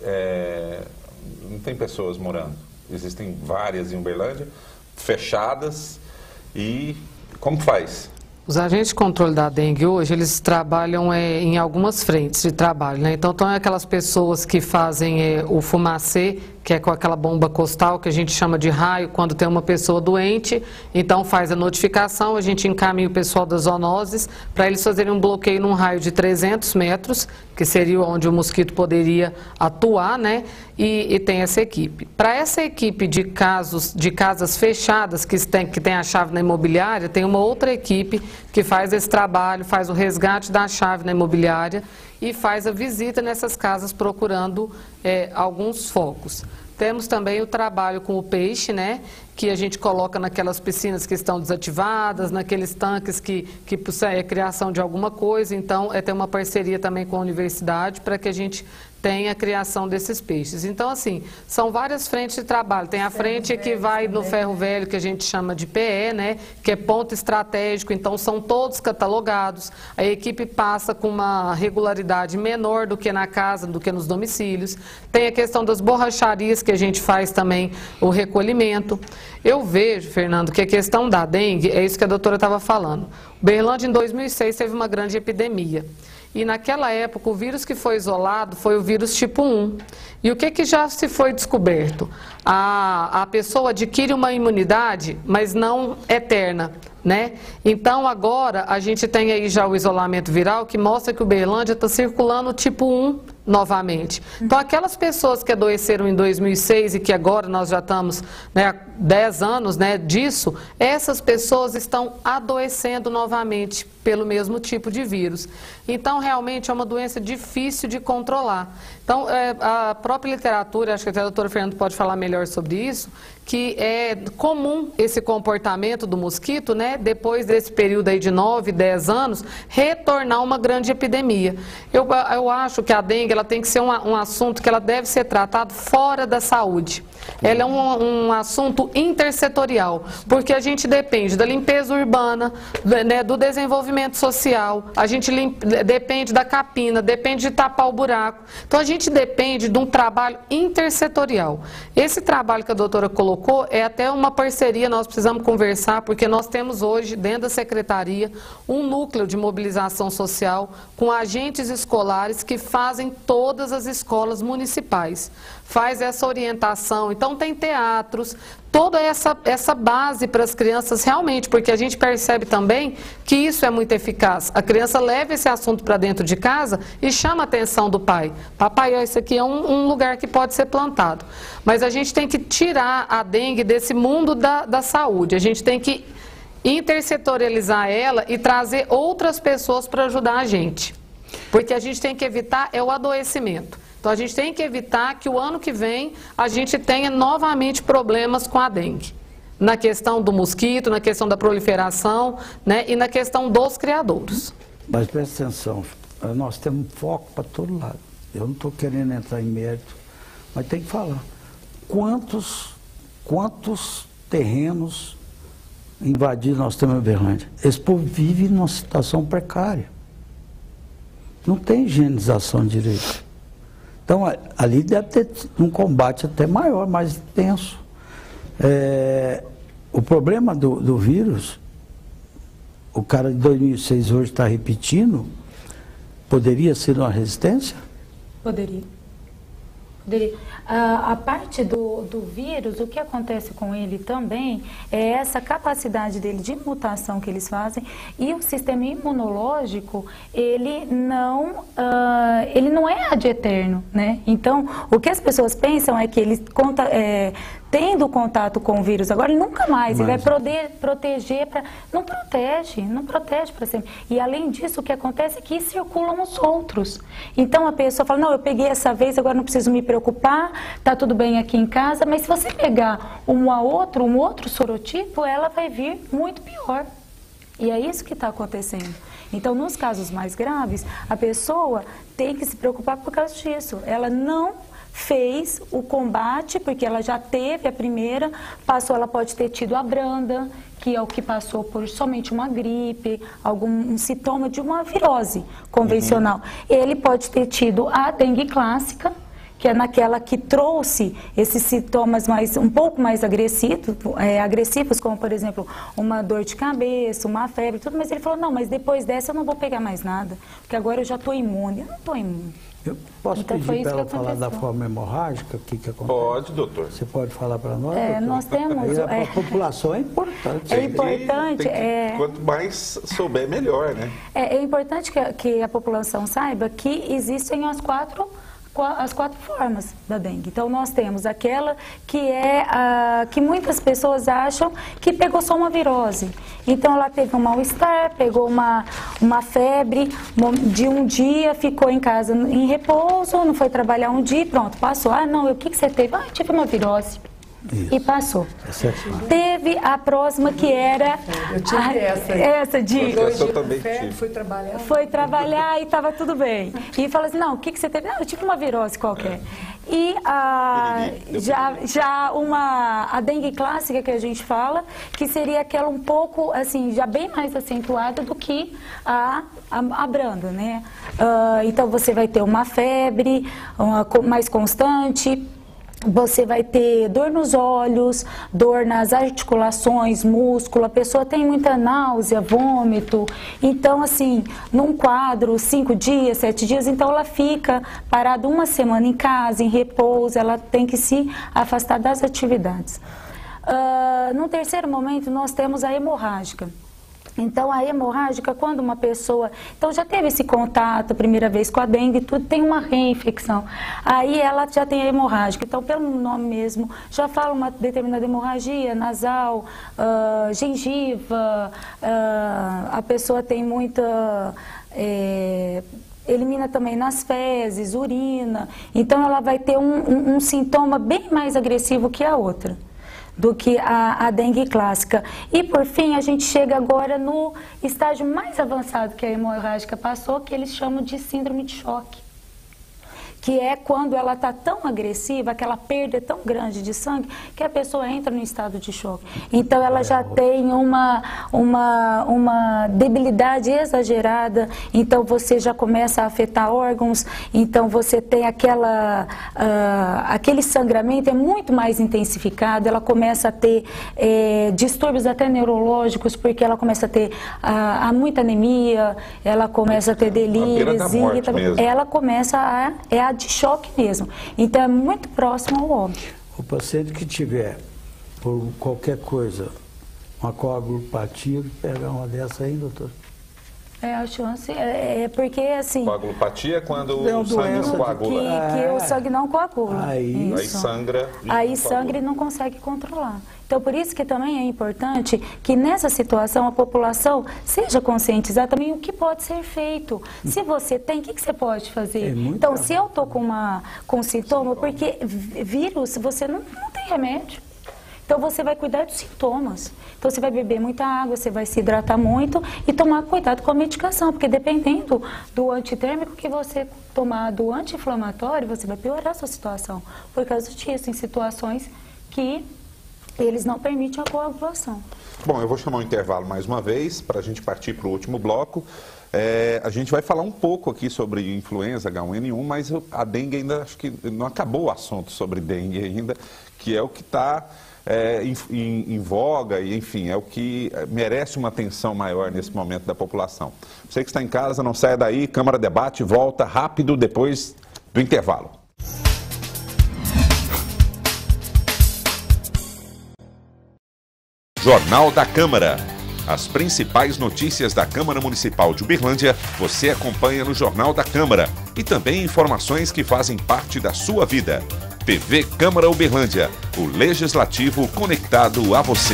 pessoas morando? Existem várias em Uberlândia, fechadas, e como faz? Os agentes de controle da dengue hoje, eles trabalham em algumas frentes de trabalho, né? Então, aquelas pessoas que fazem o fumacê, que é com aquela bomba costal, que a gente chama de raio, quando tem uma pessoa doente, então faz a notificação, a gente encaminha o pessoal das zoonoses para eles fazerem um bloqueio num raio de 300 metros, que seria onde o mosquito poderia atuar, né? E tem essa equipe. Para essa equipe de casas fechadas, que tem a chave na imobiliária, tem uma outra equipe que faz esse trabalho, faz o resgate da chave na imobiliária e faz a visita nessas casas procurando alguns focos. Temos também o trabalho com o peixe, né, que a gente coloca naquelas piscinas que estão desativadas, naqueles tanques que é criação de alguma coisa. Então, tem uma parceria também com a universidade para que a gente tenha a criação desses peixes. Então, assim, são várias frentes de trabalho. Tem a frente que vai no ferro velho, que a gente chama de PE, né, que é ponto estratégico, então são todos catalogados. A equipe passa com uma regularidade menor do que na casa, do que nos domicílios. Tem a questão das borracharias, que a gente faz também o recolhimento. Eu vejo, Fernando, que a questão da dengue, é isso que a doutora estava falando. Uberlândia, em 2006, teve uma grande epidemia. E naquela época, o vírus que foi isolado foi o vírus tipo 1. E o que já se foi descoberto? A pessoa adquire uma imunidade, mas não eterna, né? Então, agora, a gente tem aí já o isolamento viral, que mostra que o Uberlândia está circulando o tipo 1 novamente. Então, aquelas pessoas que adoeceram em 2006 e que agora nós já estamos, né, há 10 anos, né, disso, essas pessoas estão adoecendo novamente pelo mesmo tipo de vírus. Então, realmente é uma doença difícil de controlar. Então, a própria literatura, acho que até a doutora Fernanda pode falar melhor sobre isso, que é comum esse comportamento do mosquito, né, depois desse período aí de 9, 10 anos, retornar uma grande epidemia. Eu acho que a dengue ela tem que ser um assunto que ela deve ser tratado fora da saúde. Ela é um assunto intersetorial, porque a gente depende da limpeza urbana, né, do desenvolvimento social, a gente depende da capina, depende de tapar o buraco. Então, a gente depende de um trabalho intersetorial. Esse trabalho que a doutora colocou é até uma parceria, nós precisamos conversar, porque nós temos hoje, dentro da secretaria, um núcleo de mobilização social com agentes escolares que fazem todas as escolas municipais. Faz essa orientação. Então, tem teatros, toda essa base para as crianças realmente, porque a gente percebe também que isso é muito eficaz. A criança leva esse assunto para dentro de casa e chama a atenção do pai. Papai, ó, isso aqui é um lugar que pode ser plantado. Mas a gente tem que tirar a dengue desse mundo da saúde. A gente tem que intersetorializar ela e trazer outras pessoas para ajudar a gente. Porque a gente tem que evitar o adoecimento. Então, a gente tem que evitar que o ano que vem a gente tenha novamente problemas com a dengue. Na questão do mosquito, na questão da proliferação, né, e na questão dos criadouros. Mas presta atenção, nós temos foco para todo lado. Eu não estou querendo entrar em mérito, mas tem que falar. Quantos terrenos invadidos nós temos em Uberlândia? Esse povo vive numa situação precária. Não tem higienização direito. Então, ali deve ter um combate até maior, mais intenso. O problema do vírus, o cara de 2006 hoje está repetindo, poderia ser uma resistência? Poderia. A parte do vírus, o que acontece com ele também é essa capacidade dele de mutação que eles fazem, e o sistema imunológico, ele não é ad eterno, né? Então, o que as pessoas pensam é que ele tendo contato com o vírus, agora ele nunca mais, ele vai proteger para... Não protege para sempre. E além disso, o que acontece é que circulam os outros. Então a pessoa fala, não, eu peguei essa vez, agora não preciso me preocupar, tá tudo bem aqui em casa, mas se você pegar um outro sorotipo, ela vai vir muito pior. E é isso que está acontecendo. Então, nos casos mais graves, a pessoa tem que se preocupar por causa disso. Ela não fez o combate, porque ela já teve a primeira, ela pode ter tido a branda, que é o que passou por somente uma gripe, algum sintoma de uma virose convencional. Ele pode ter tido a dengue clássica, que é naquela que trouxe esses sintomas um pouco mais agressivos, como, por exemplo, uma dor de cabeça, uma febre, tudo. Mas ele falou, não, mas depois dessa eu não vou pegar mais nada, porque agora eu já estou imune. Eu não estou imune. Eu posso pedir para ela falar da forma hemorrágica, o que acontece? Pode, doutor. Você pode falar para nós, doutor? Nós temos... A população é importante. É importante. Quanto mais souber, melhor, né? É importante que a população saiba que existem as quatro formas da dengue. Então, nós temos aquela que muitas pessoas acham que pegou só uma virose. Então, ela teve um mal-estar, pegou uma febre de um dia, ficou em casa em repouso, não foi trabalhar um dia e pronto, passou. Ah, não, o que você teve? Ah, eu tive uma virose. Isso. E passou. Teve a próxima que era... Eu tive essa de... Eu também tive. Foi trabalhar e estava tudo bem. E fala assim, não, o que você teve? Ah, eu tive uma virose qualquer. E a dengue clássica que a gente fala, que seria aquela um pouco, assim, já bem mais acentuada do que a branda, né? Então, você vai ter uma febre mais constante, você vai ter dor nos olhos, dor nas articulações, músculo, a pessoa tem muita náusea, vômito. Então, assim, num quadro, 5 dias, 7 dias, então ela fica parada uma semana em casa, em repouso, ela tem que se afastar das atividades. No terceiro momento, nós temos a hemorrágica. Então, a hemorrágica, quando uma pessoa... Então, já teve esse contato a primeira vez com a dengue, tudo tem uma reinfecção. Aí, ela já tem a hemorrágica. Então, pelo nome mesmo, já fala uma determinada hemorragia nasal, gengiva, a pessoa tem muita... elimina também nas fezes, urina. Então, ela vai ter um sintoma bem mais agressivo que a outra, do que a dengue clássica. E, por fim, a gente chega agora no estágio mais avançado que a hemorrágica passou, que eles chamam de síndrome de choque, que é quando ela está tão agressiva, aquela perda é tão grande de sangue, que a pessoa entra no estado de choque. Então, ela já tem uma debilidade exagerada, então você já começa a afetar órgãos, então você tem aquele sangramento é muito mais intensificado, ela começa a ter distúrbios até neurológicos, porque ela começa a ter muita anemia, ela começa a ter delírios, ela começa de choque mesmo. Então, é muito próximo ao óbito. O paciente que tiver por qualquer coisa, uma coagulopatia, pegar uma dessa aí, doutor? A chance é porque, assim... Coagulopatia é quando Deu o sangue doença não coagula. Que o sangue não coagula. Aí sangra. Aí sangra e não consegue controlar. Então, por isso que também é importante que nessa situação a população seja conscientizada também o que pode ser feito. Se você tem, o que você pode fazer? Então, se eu estou com sintoma, porque vírus, você não tem remédio. Então, você vai cuidar dos sintomas. Então, você vai beber muita água, você vai se hidratar muito e tomar cuidado com a medicação, porque dependendo do antitérmico que você tomar, do anti-inflamatório, você vai piorar a sua situação. Por causa disso, em situações que eles não permitem a coagulação. Bom, eu vou chamar um intervalo mais uma vez, para a gente partir para o último bloco. A gente vai falar um pouco aqui sobre influenza H1N1, mas a dengue ainda, acho que não acabou o assunto sobre dengue ainda, que é o que está em voga e, enfim, é o que merece uma atenção maior nesse momento da população. Você que está em casa, não saia daí, Câmara Debate volta rápido depois do intervalo. Jornal da Câmara. As principais notícias da Câmara Municipal de Uberlândia você acompanha no Jornal da Câmara e também informações que fazem parte da sua vida. TV Câmara Uberlândia, o Legislativo conectado a você.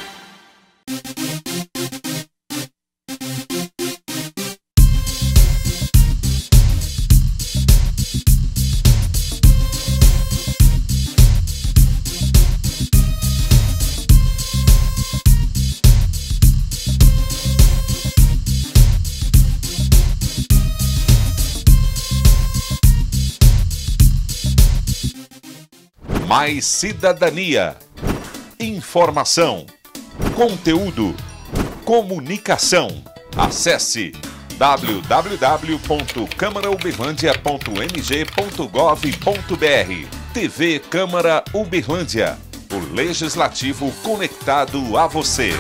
Mais cidadania, informação, conteúdo, comunicação. Acesse www.câmarauberlândia.mg.gov.br. TV Câmara Uberlândia, o Legislativo conectado a você.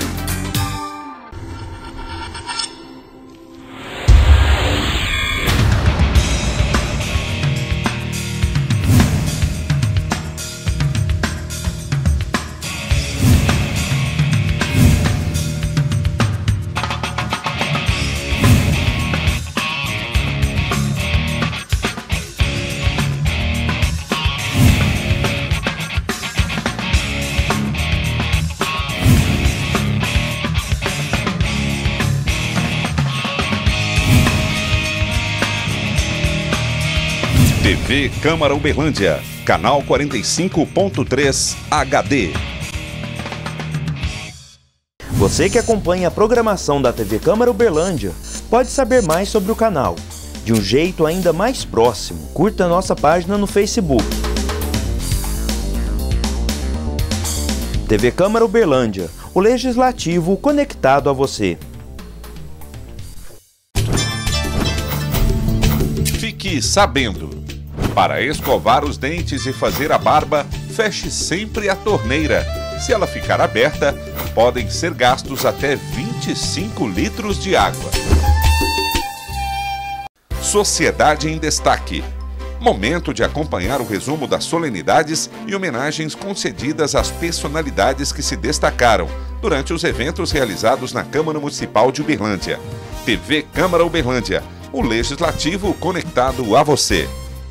TV Câmara Uberlândia, canal 45.3 HD. Você que acompanha a programação da TV Câmara Uberlândia pode saber mais sobre o canal. De um jeito ainda mais próximo, curta nossa página no Facebook. TV Câmara Uberlândia, o Legislativo conectado a você. Fique sabendo. Para escovar os dentes e fazer a barba, feche sempre a torneira. Se ela ficar aberta, podem ser gastos até 25 litros de água. Sociedade em Destaque. Momento de acompanhar o resumo das solenidades e homenagens concedidas às personalidades que se destacaram durante os eventos realizados na Câmara Municipal de Uberlândia. TV Câmara Uberlândia, o Legislativo conectado a você.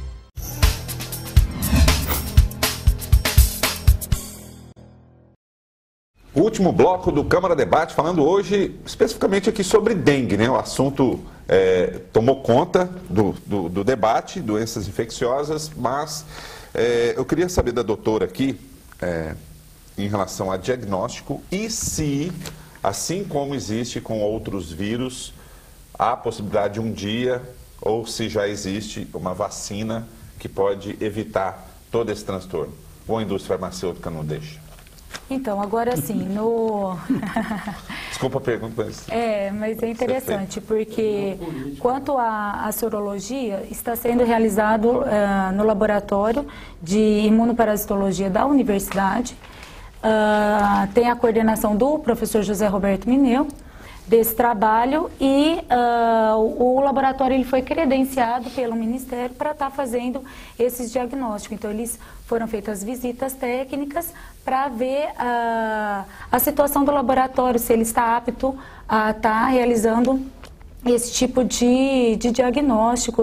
O último bloco do Câmara Debate, falando hoje especificamente aqui sobre dengue, né? O assunto tomou conta do debate, doenças infecciosas, mas eu queria saber da doutora aqui, em relação a diagnóstico, e se, assim como existe com outros vírus, há a possibilidade de um dia, ou se já existe uma vacina que pode evitar todo esse transtorno, ou a indústria farmacêutica não deixa? Então, agora sim, Desculpa a pergunta, mas... mas é interessante, porque quanto à sorologia, está sendo realizado no laboratório de imunoparasitologia da universidade, tem a coordenação do professor José Roberto Mineu, desse trabalho e o laboratório ele foi credenciado pelo Ministério para estar fazendo esses diagnósticos. Então, foram feitas visitas técnicas para ver a situação do laboratório, se ele está apto a estar realizando esse tipo de diagnóstico,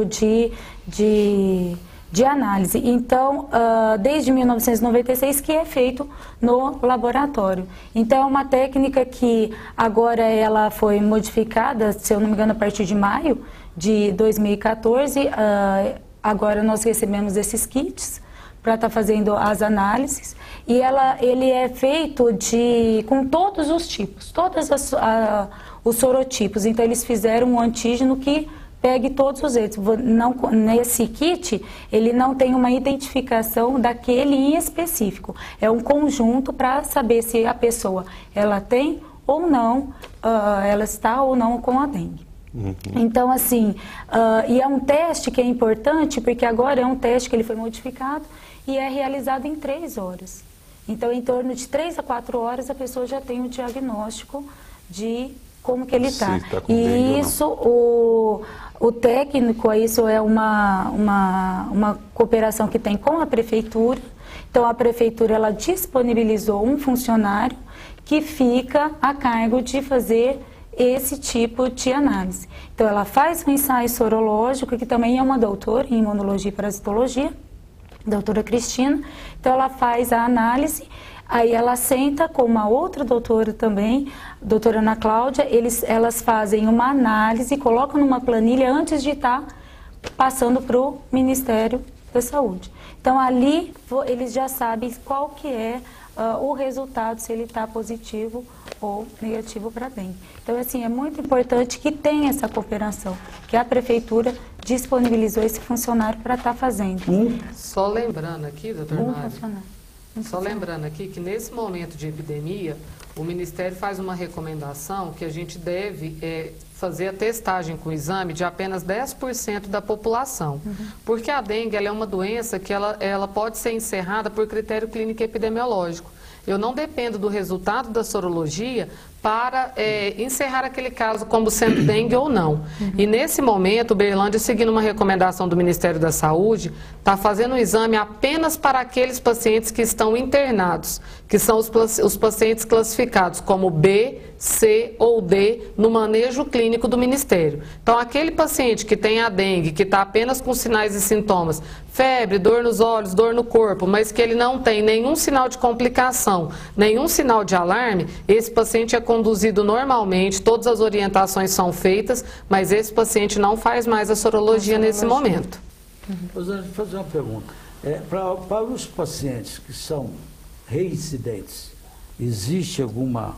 de análise. Então, desde 1996 que é feito no laboratório. Então, é uma técnica que agora ela foi modificada, se eu não me engano, a partir de maio de 2014. Agora nós recebemos esses kits para estar fazendo as análises e ele é feito com todos os tipos, todos os sorotipos. Então, eles fizeram um antígeno que pegue todos os itens. Nesse kit, ele não tem uma identificação daquele em específico. É um conjunto para saber se a pessoa ela tem ou não, ela está ou não com a dengue. Então, assim, e é um teste que é importante, porque agora é um teste que ele foi modificado e é realizado em 3 horas. Então, em torno de 3 a 4 horas, a pessoa já tem o diagnóstico de como que ele está. E isso, o técnico, isso é uma cooperação que tem com a prefeitura. Então, a prefeitura, ela disponibilizou um funcionário que fica a cargo de fazer esse tipo de análise. Então, ela faz um ensaio sorológico, que também é uma doutora em imunologia e parasitologia, doutora Cristina. Então, ela faz a análise, aí ela senta com uma outra doutora também, doutora Ana Cláudia, elas fazem uma análise, colocam numa planilha antes de estar passando para o Ministério da Saúde. Então, ali eles já sabem qual que é o resultado, se ele está positivo ou negativo para dengue. Então, assim, é muito importante que tenha essa cooperação, que a prefeitura disponibilizou esse funcionário para estar fazendo. Só lembrando aqui, doutor Mário, só lembrando aqui que nesse momento de epidemia, o Ministério faz uma recomendação que a gente deve fazer a testagem com o exame de apenas 10% da população. Porque a dengue ela é uma doença que ela pode ser encerrada por critério clínico e epidemiológico. Eu não dependo do resultado da sorologia para encerrar aquele caso como sendo dengue ou não. E nesse momento, o Uberlândia, seguindo uma recomendação do Ministério da Saúde, está fazendo o exame apenas para aqueles pacientes que estão internados, que são os pacientes classificados como B, C ou D no manejo clínico do Ministério. Então, aquele paciente que tem a dengue, que está apenas com sinais e sintomas, febre, dor nos olhos, dor no corpo, mas que ele não tem nenhum sinal de complicação, nenhum sinal de alarme, esse paciente é conduzido normalmente, todas as orientações são feitas, mas esse paciente não faz mais a sorologia nesse momento. Rosana, deixa eu fazer uma pergunta. Para os pacientes que são reincidentes, existe alguma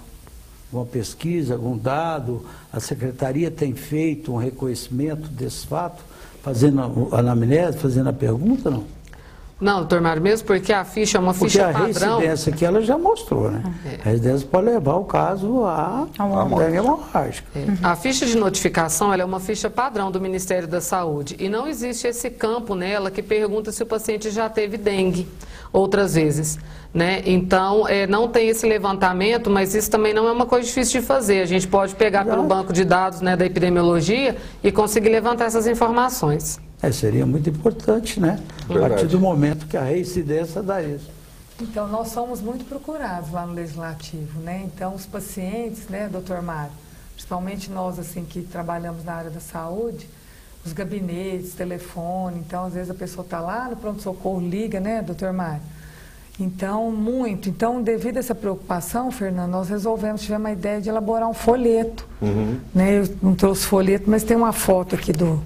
pesquisa, algum dado? A Secretaria tem feito um reconhecimento desse fato, fazendo a anamnese, fazendo a pergunta, não? Não, doutor Mário, mesmo porque a ficha é uma ficha padrão. Porque a reincidência aqui ela já mostrou, né? A reincidência pode levar o caso à dengue hemorrágica. A ficha de notificação ela é uma ficha padrão do Ministério da Saúde e não existe esse campo nela que pergunta se o paciente já teve dengue outras vezes, né? Então, não tem esse levantamento, mas isso também não é uma coisa difícil de fazer. A gente pode pegar pelo banco de dados, né, da epidemiologia e conseguir levantar essas informações. Seria muito importante, né? A partir do momento que a reincidência dá isso. Então, nós somos muito procurados lá no Legislativo, né? Então, os pacientes, né, doutor Mário, principalmente nós, assim, que trabalhamos na área da saúde, os gabinetes, telefone, então, às vezes a pessoa está lá no pronto-socorro, liga, né, doutor Mário? Então, muito. Então, devido a essa preocupação, Fernando, nós tivemos a ideia de elaborar um folheto, né? Eu não trouxe folheto, mas tem uma foto aqui do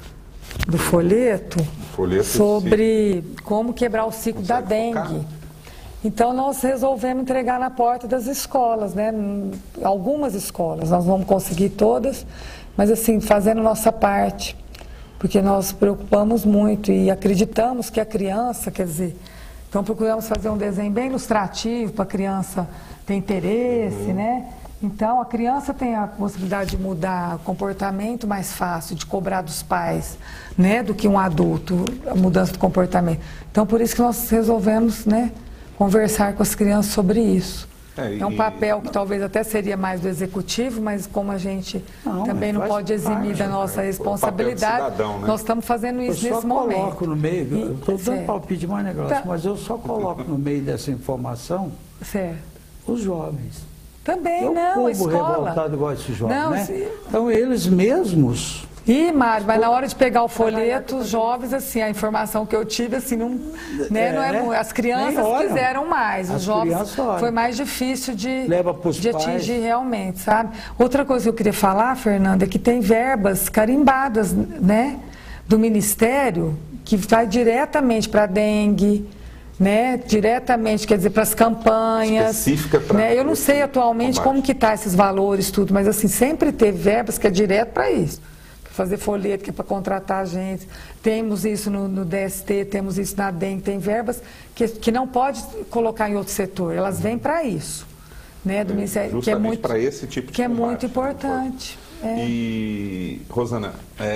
folheto sobre como quebrar o ciclo da dengue. Então, nós resolvemos entregar na porta das escolas, né? Algumas escolas, nós vamos conseguir todas, mas assim, fazendo nossa parte, porque nós preocupamos muito e acreditamos que a criança, quer dizer, então procuramos fazer um desenho bem ilustrativo para a criança ter interesse, né? Então, a criança tem a possibilidade de mudar o comportamento mais fácil, de cobrar dos pais, né, do que um adulto, a mudança do comportamento. Então, por isso que nós resolvemos, né, conversar com as crianças sobre isso. É um papel que talvez até seria mais do executivo, mas como a gente também não pode eximir da nossa responsabilidade, cidadão, né? Nós estamos fazendo isso nesse momento. Eu só coloco no meio, eu estou dando palpite mais negócio, mas eu só coloco no meio dessa informação os jovens. Também, o não, a povo escola. Revoltado igual esses jovens, não, né? Então, eles mesmos... Mário, mas na hora de pegar o folheto, os jovens, assim, a informação que eu tive, assim, não, né, não é, as crianças quiseram mais, os jovens foi mais difícil de atingir realmente, sabe? Outra coisa que eu queria falar, Fernanda, é que tem verbas carimbadas, né, do Ministério, que vai diretamente para a dengue, né, diretamente, quer dizer, para as campanhas. Específica para... Né, eu não sei atualmente como que tá esses valores, tudo, mas assim, sempre teve verbas que é direto para isso. Fazer folheto, que é para contratar gente. Temos isso no DST, temos isso na DEM, tem verbas que não pode colocar em outro setor, elas vêm para isso. Né, do Ministério, que é muito para esse tipo de que combate, é muito importante. E, Rosana,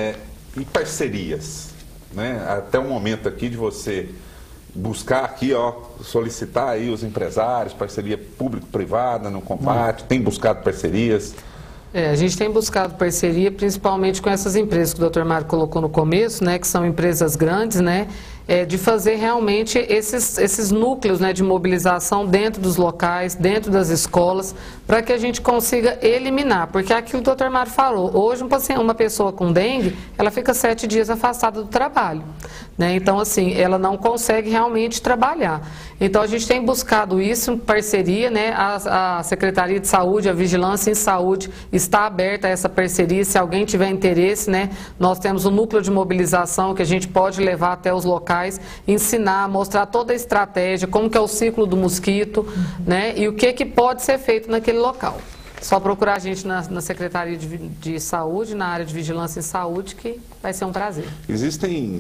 e parcerias? Né? Até o momento aqui de você buscar aqui, solicitar aí os empresários, parceria público-privada no combate, tem buscado parcerias? A gente tem buscado parceria, principalmente com essas empresas que o Dr. Mário colocou no começo, né, que são empresas grandes, né, de fazer realmente esses núcleos, né, de mobilização dentro dos locais, dentro das escolas, para que a gente consiga eliminar. Porque é aquilo que o Dr. Mário falou, hoje uma pessoa com dengue, ela fica 7 dias afastada do trabalho. Né? Então, assim, ela não consegue realmente trabalhar. Então, a gente tem buscado isso em parceria, né? A Secretaria de Saúde, a Vigilância em Saúde está aberta a essa parceria. Se alguém tiver interesse, né? Nós temos um núcleo de mobilização que a gente pode levar até os locais, ensinar, mostrar toda a estratégia, como que é o ciclo do mosquito, né? E o que pode ser feito naquele local. Só procurar a gente na Secretaria de Saúde, na área de Vigilância em Saúde, que vai ser um prazer. Existem,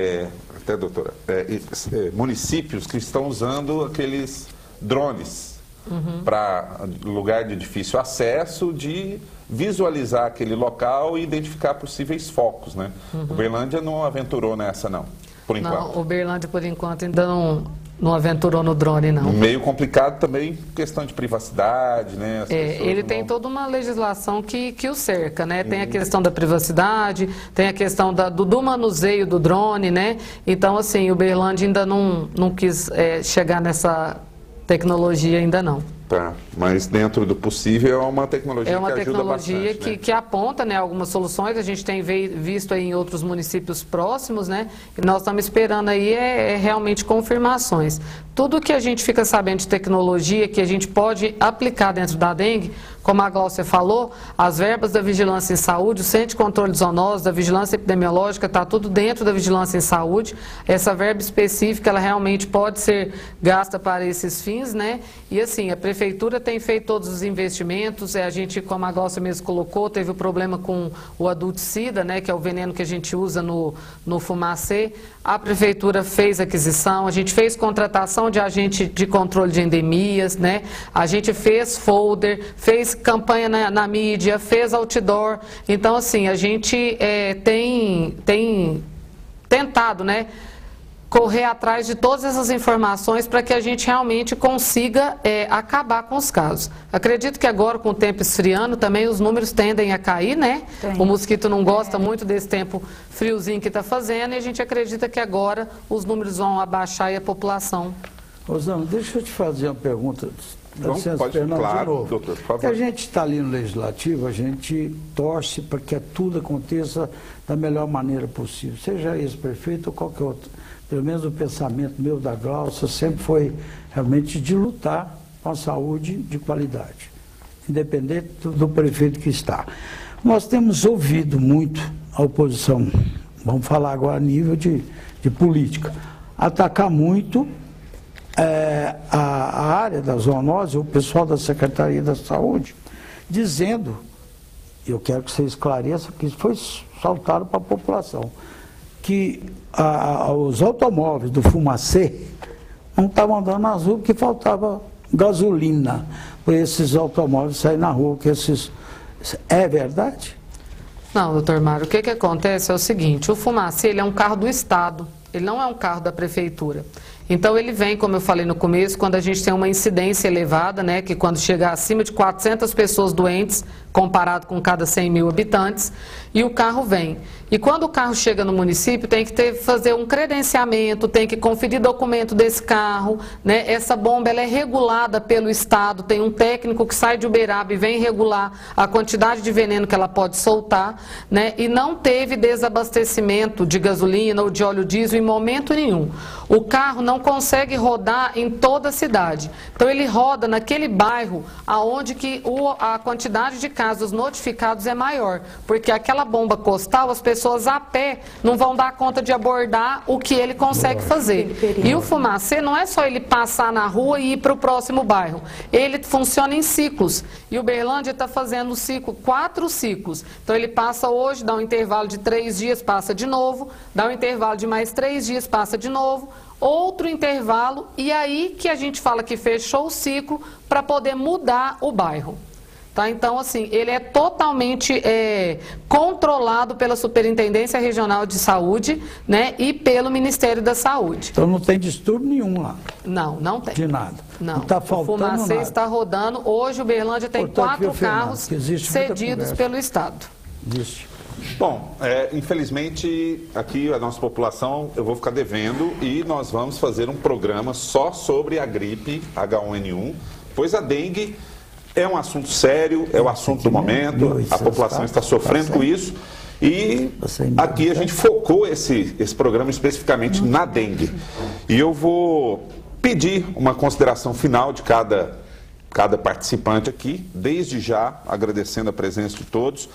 até doutora, municípios que estão usando aqueles drones para lugar de difícil acesso, de visualizar aquele local e identificar possíveis focos, né? Uberlândia não aventurou nessa, não, por enquanto. Não, Uberlândia, por enquanto, ainda não aventurou no drone, não. Meio complicado também, questão de privacidade, né? Ele tem toda uma legislação que o cerca, né? Tem a questão da privacidade, tem a questão do manuseio do drone, né? Então, assim, Uberlândia ainda não quis chegar nessa tecnologia, ainda não. Tá, mas dentro do possível é uma tecnologia que ajuda bastante. É uma tecnologia que aponta, né, algumas soluções, a gente tem visto aí em outros municípios próximos, né, e nós estamos esperando aí realmente confirmações. Tudo que a gente fica sabendo de tecnologia que a gente pode aplicar dentro da dengue, como a Gláucia falou, as verbas da Vigilância em Saúde, o Centro de Controle de Zoonoses, da Vigilância Epidemiológica, está tudo dentro da Vigilância em Saúde. Essa verba específica, ela realmente pode ser gasta para esses fins, né? E assim, a Prefeitura tem feito todos os investimentos, a gente, como a Gláucia mesmo colocou, teve o problema com o adulticida, né? Que é o veneno que a gente usa no fumacê. A Prefeitura fez aquisição, a gente fez contratação de agente de controle de endemias, né? A gente fez folder, fez campanha na mídia, fez outdoor. Então, assim, a gente tem tentado, né, correr atrás de todas essas informações para que a gente realmente consiga acabar com os casos. Acredito que agora, com o tempo esfriando, também os números tendem a cair, né? O mosquito não gosta muito desse tempo friozinho que está fazendo e a gente acredita que agora os números vão abaixar e a população... Rosana, deixa eu te fazer uma pergunta. Pode, claro, doutor, por favor. Porque a gente está ali no Legislativo, a gente torce para que tudo aconteça da melhor maneira possível, seja esse prefeito ou qualquer outro. Pelo menos o pensamento meu, da Gláucia, sempre foi realmente de lutar com a saúde de qualidade, independente do prefeito que está. Nós temos ouvido muito a oposição, vamos falar agora a nível de política, atacar muito a área da zoonose, o pessoal da Secretaria da Saúde, dizendo, eu quero que você esclareça, que isso foi saltado para a população, que os automóveis do fumacê não estavam andando na rua porque faltava gasolina para esses automóveis saírem na rua. É verdade? Não, doutor Mário, o que acontece é o seguinte, o fumacê ele é um carro do Estado, ele não é um carro da Prefeitura. Então ele vem, como eu falei no começo, quando a gente tem uma incidência elevada, né, que quando chega acima de 400 pessoas doentes, comparado com cada 100 mil habitantes, e o carro vem. E quando o carro chega no município, tem que fazer um credenciamento, tem que conferir documento desse carro, né? Essa bomba ela é regulada pelo Estado, tem um técnico que sai de Uberaba e vem regular a quantidade de veneno que ela pode soltar, né? E não teve desabastecimento de gasolina ou de óleo diesel em momento nenhum. O carro não consegue rodar em toda a cidade. Então ele roda naquele bairro aonde que a quantidade de casos notificados é maior, porque aquela bomba costal, as pessoas a pé não vão dar conta de abordar o que ele consegue fazer. E o fumacê não é só ele passar na rua e ir para o próximo bairro. Ele funciona em ciclos. E o Uberlândia está fazendo 4 ciclos. Então ele passa hoje, dá um intervalo de 3 dias, passa de novo, dá um intervalo de mais 3 dias, passa de novo, outro intervalo, e aí que a gente fala que fechou o ciclo para poder mudar o bairro. Tá? Então, assim, ele é totalmente controlado pela Superintendência Regional de Saúde, né, e pelo Ministério da Saúde. Então não tem distúrbio nenhum lá? Não, não tem. De nada? Não. Está faltando o Fumacê nada. Está rodando. Hoje o Uberlândia tem 4 carros cedidos pelo Estado. Existe. Bom, infelizmente aqui a nossa população eu vou ficar devendo e nós vamos fazer um programa só sobre a gripe H1N1, pois a dengue é um assunto sério, é o assunto do momento, a população está sofrendo com isso e aqui a gente focou esse programa especificamente na dengue. E eu vou pedir uma consideração final de cada participante aqui, desde já agradecendo a presença de todos.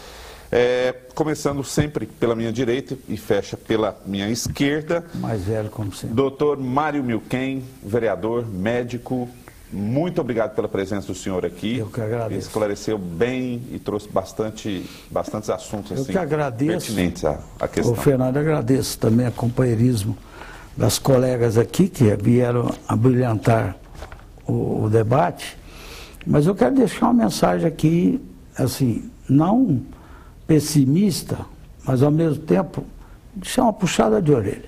Começando sempre pela minha direita e fecha pela minha esquerda. Mais velho, como sempre. Doutor Mário Milquem, vereador, médico, muito obrigado pela presença do senhor aqui. Eu que agradeço. Esclareceu bem e trouxe bastantes assuntos assim, eu que agradeço, pertinentes à questão. Ô, Fernando, agradeço também o companheirismo das colegas aqui que vieram a brilhantar o debate, mas eu quero deixar uma mensagem aqui, assim, não pessimista, mas ao mesmo tempo deixar uma puxada de orelha.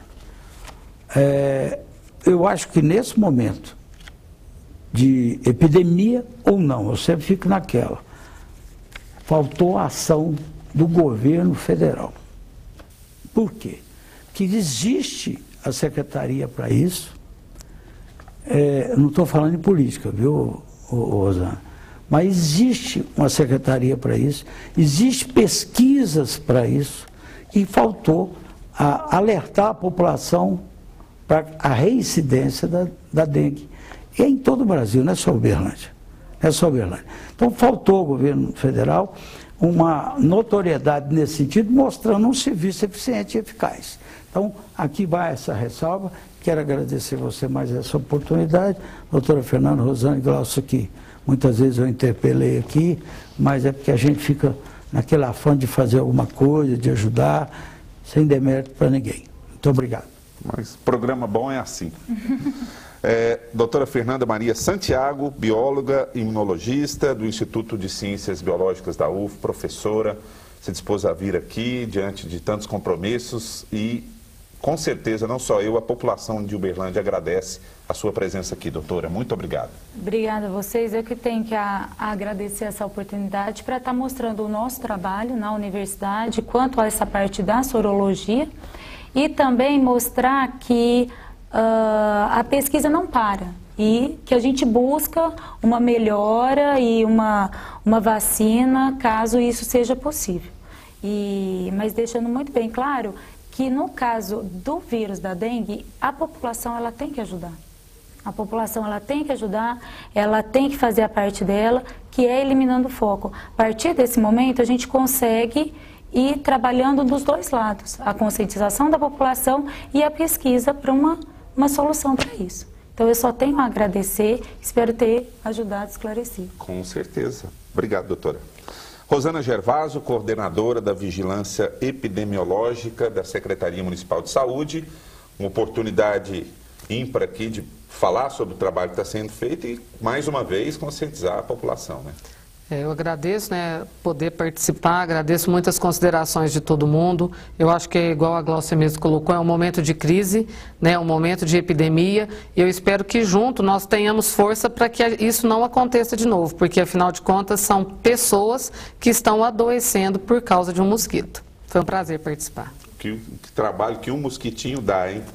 Eu acho que nesse momento de epidemia ou não, eu sempre fico naquela, faltou a ação do governo federal. Por quê? Porque existe a secretaria para isso, não estou falando de política, viu, Rosana? Mas existe uma secretaria para isso, existe pesquisas para isso, e faltou alertar a população para a reincidência da dengue. E é em todo o Brasil, não é só Uberlândia. Não é só Uberlândia. Então faltou ao governo federal uma notoriedade nesse sentido, mostrando um serviço eficiente e eficaz. Então, aqui vai essa ressalva. Quero agradecer a você mais essa oportunidade. Doutora Fernanda, Rosane, Glaucio, que muitas vezes eu interpelei aqui, mas é porque a gente fica naquele afã de fazer alguma coisa, de ajudar, sem demérito para ninguém. Muito obrigado. Mas programa bom é assim. Doutora Fernanda Maria Santiago, bióloga, imunologista do Instituto de Ciências Biológicas da UF, professora, se dispôs a vir aqui diante de tantos compromissos e, com certeza, não só eu, a população de Uberlândia agradece a sua presença aqui, doutora. Muito obrigado. Obrigada a vocês. Eu que tenho que agradecer essa oportunidade para estar mostrando o nosso trabalho na universidade quanto a essa parte da sorologia e também mostrar que a pesquisa não para e que a gente busca uma melhora e uma vacina caso isso seja possível. Mas deixando muito bem claro que no caso do vírus da dengue, a população ela tem que ajudar. A população ela tem que ajudar, ela tem que fazer a parte dela, que é eliminando o foco. A partir desse momento a gente consegue ir trabalhando dos dois lados, a conscientização da população e a pesquisa para uma solução para isso. Então eu só tenho a agradecer, espero ter ajudado a esclarecer. Com certeza. Obrigado, doutora. Rosana Gervaso, coordenadora da Vigilância Epidemiológica da Secretaria Municipal de Saúde, uma oportunidade ímpar aqui de falar sobre o trabalho que está sendo feito e, mais uma vez, conscientizar a população, né? Eu agradeço, né, poder participar, agradeço muitas considerações de todo mundo. Eu acho que, igual a Gláucia mesmo colocou, é um momento de crise, né, um momento de epidemia, e eu espero que junto nós tenhamos força para que isso não aconteça de novo, porque afinal de contas são pessoas que estão adoecendo por causa de um mosquito. Foi um prazer participar. Que trabalho que um mosquitinho dá, hein?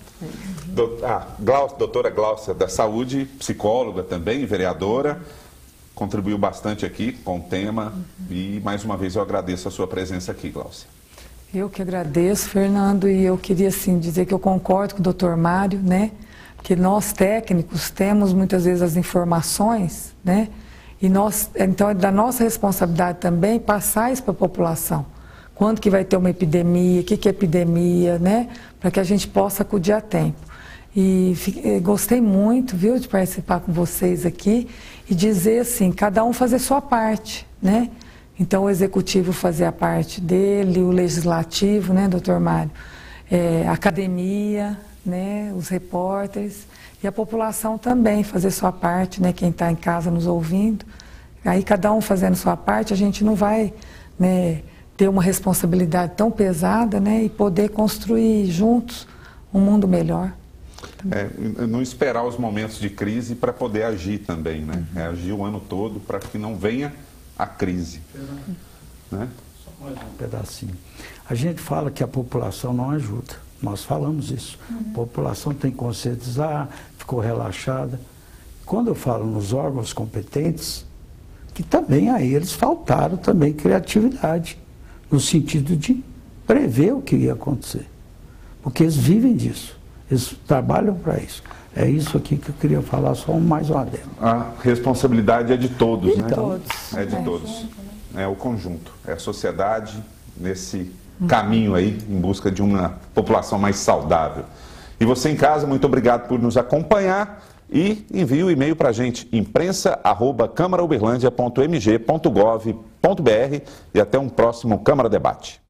Doutora Gláucia da Saúde, psicóloga também, vereadora, contribuiu bastante aqui com o tema e mais uma vez eu agradeço a sua presença aqui, Gláucia. Eu que agradeço, Fernando, e eu queria assim dizer que eu concordo com o Dr. Mário, né? Que nós técnicos temos muitas vezes as informações, né? E nós, então é da nossa responsabilidade também passar isso para a população. Quando que vai ter uma epidemia, o que é epidemia, né? Para que a gente possa acudir a tempo. E gostei muito, viu, de participar com vocês aqui e dizer assim, cada um fazer sua parte, né? Então o executivo fazer a parte dele, o legislativo, né, doutor Mário? A academia, né, os repórteres e a população também fazer sua parte, né, quem está em casa nos ouvindo. Aí cada um fazendo sua parte, a gente não vai, né, ter uma responsabilidade tão pesada, né, e poder construir juntos um mundo melhor. Não esperar os momentos de crise para poder agir também, né? Agir o ano todo para que não venha a crise. Né? Só mais um pedacinho. A gente fala que a população não ajuda. Nós falamos isso. A população tem que conscientizar, ficou relaxada. Quando eu falo nos órgãos competentes, que também aí eles faltaram também criatividade, no sentido de prever o que ia acontecer. Porque eles vivem disso. Eles trabalham para isso. É isso aqui que eu queria falar, só mais uma delas. A responsabilidade é de todos, né? Todos. É de todos. É o conjunto. É a sociedade nesse caminho aí, em busca de uma população mais saudável. E você em casa, muito obrigado por nos acompanhar e envie o e-mail para a gente, imprensa@câmarauberlandia.mg.gov.br e até um próximo Câmara Debate.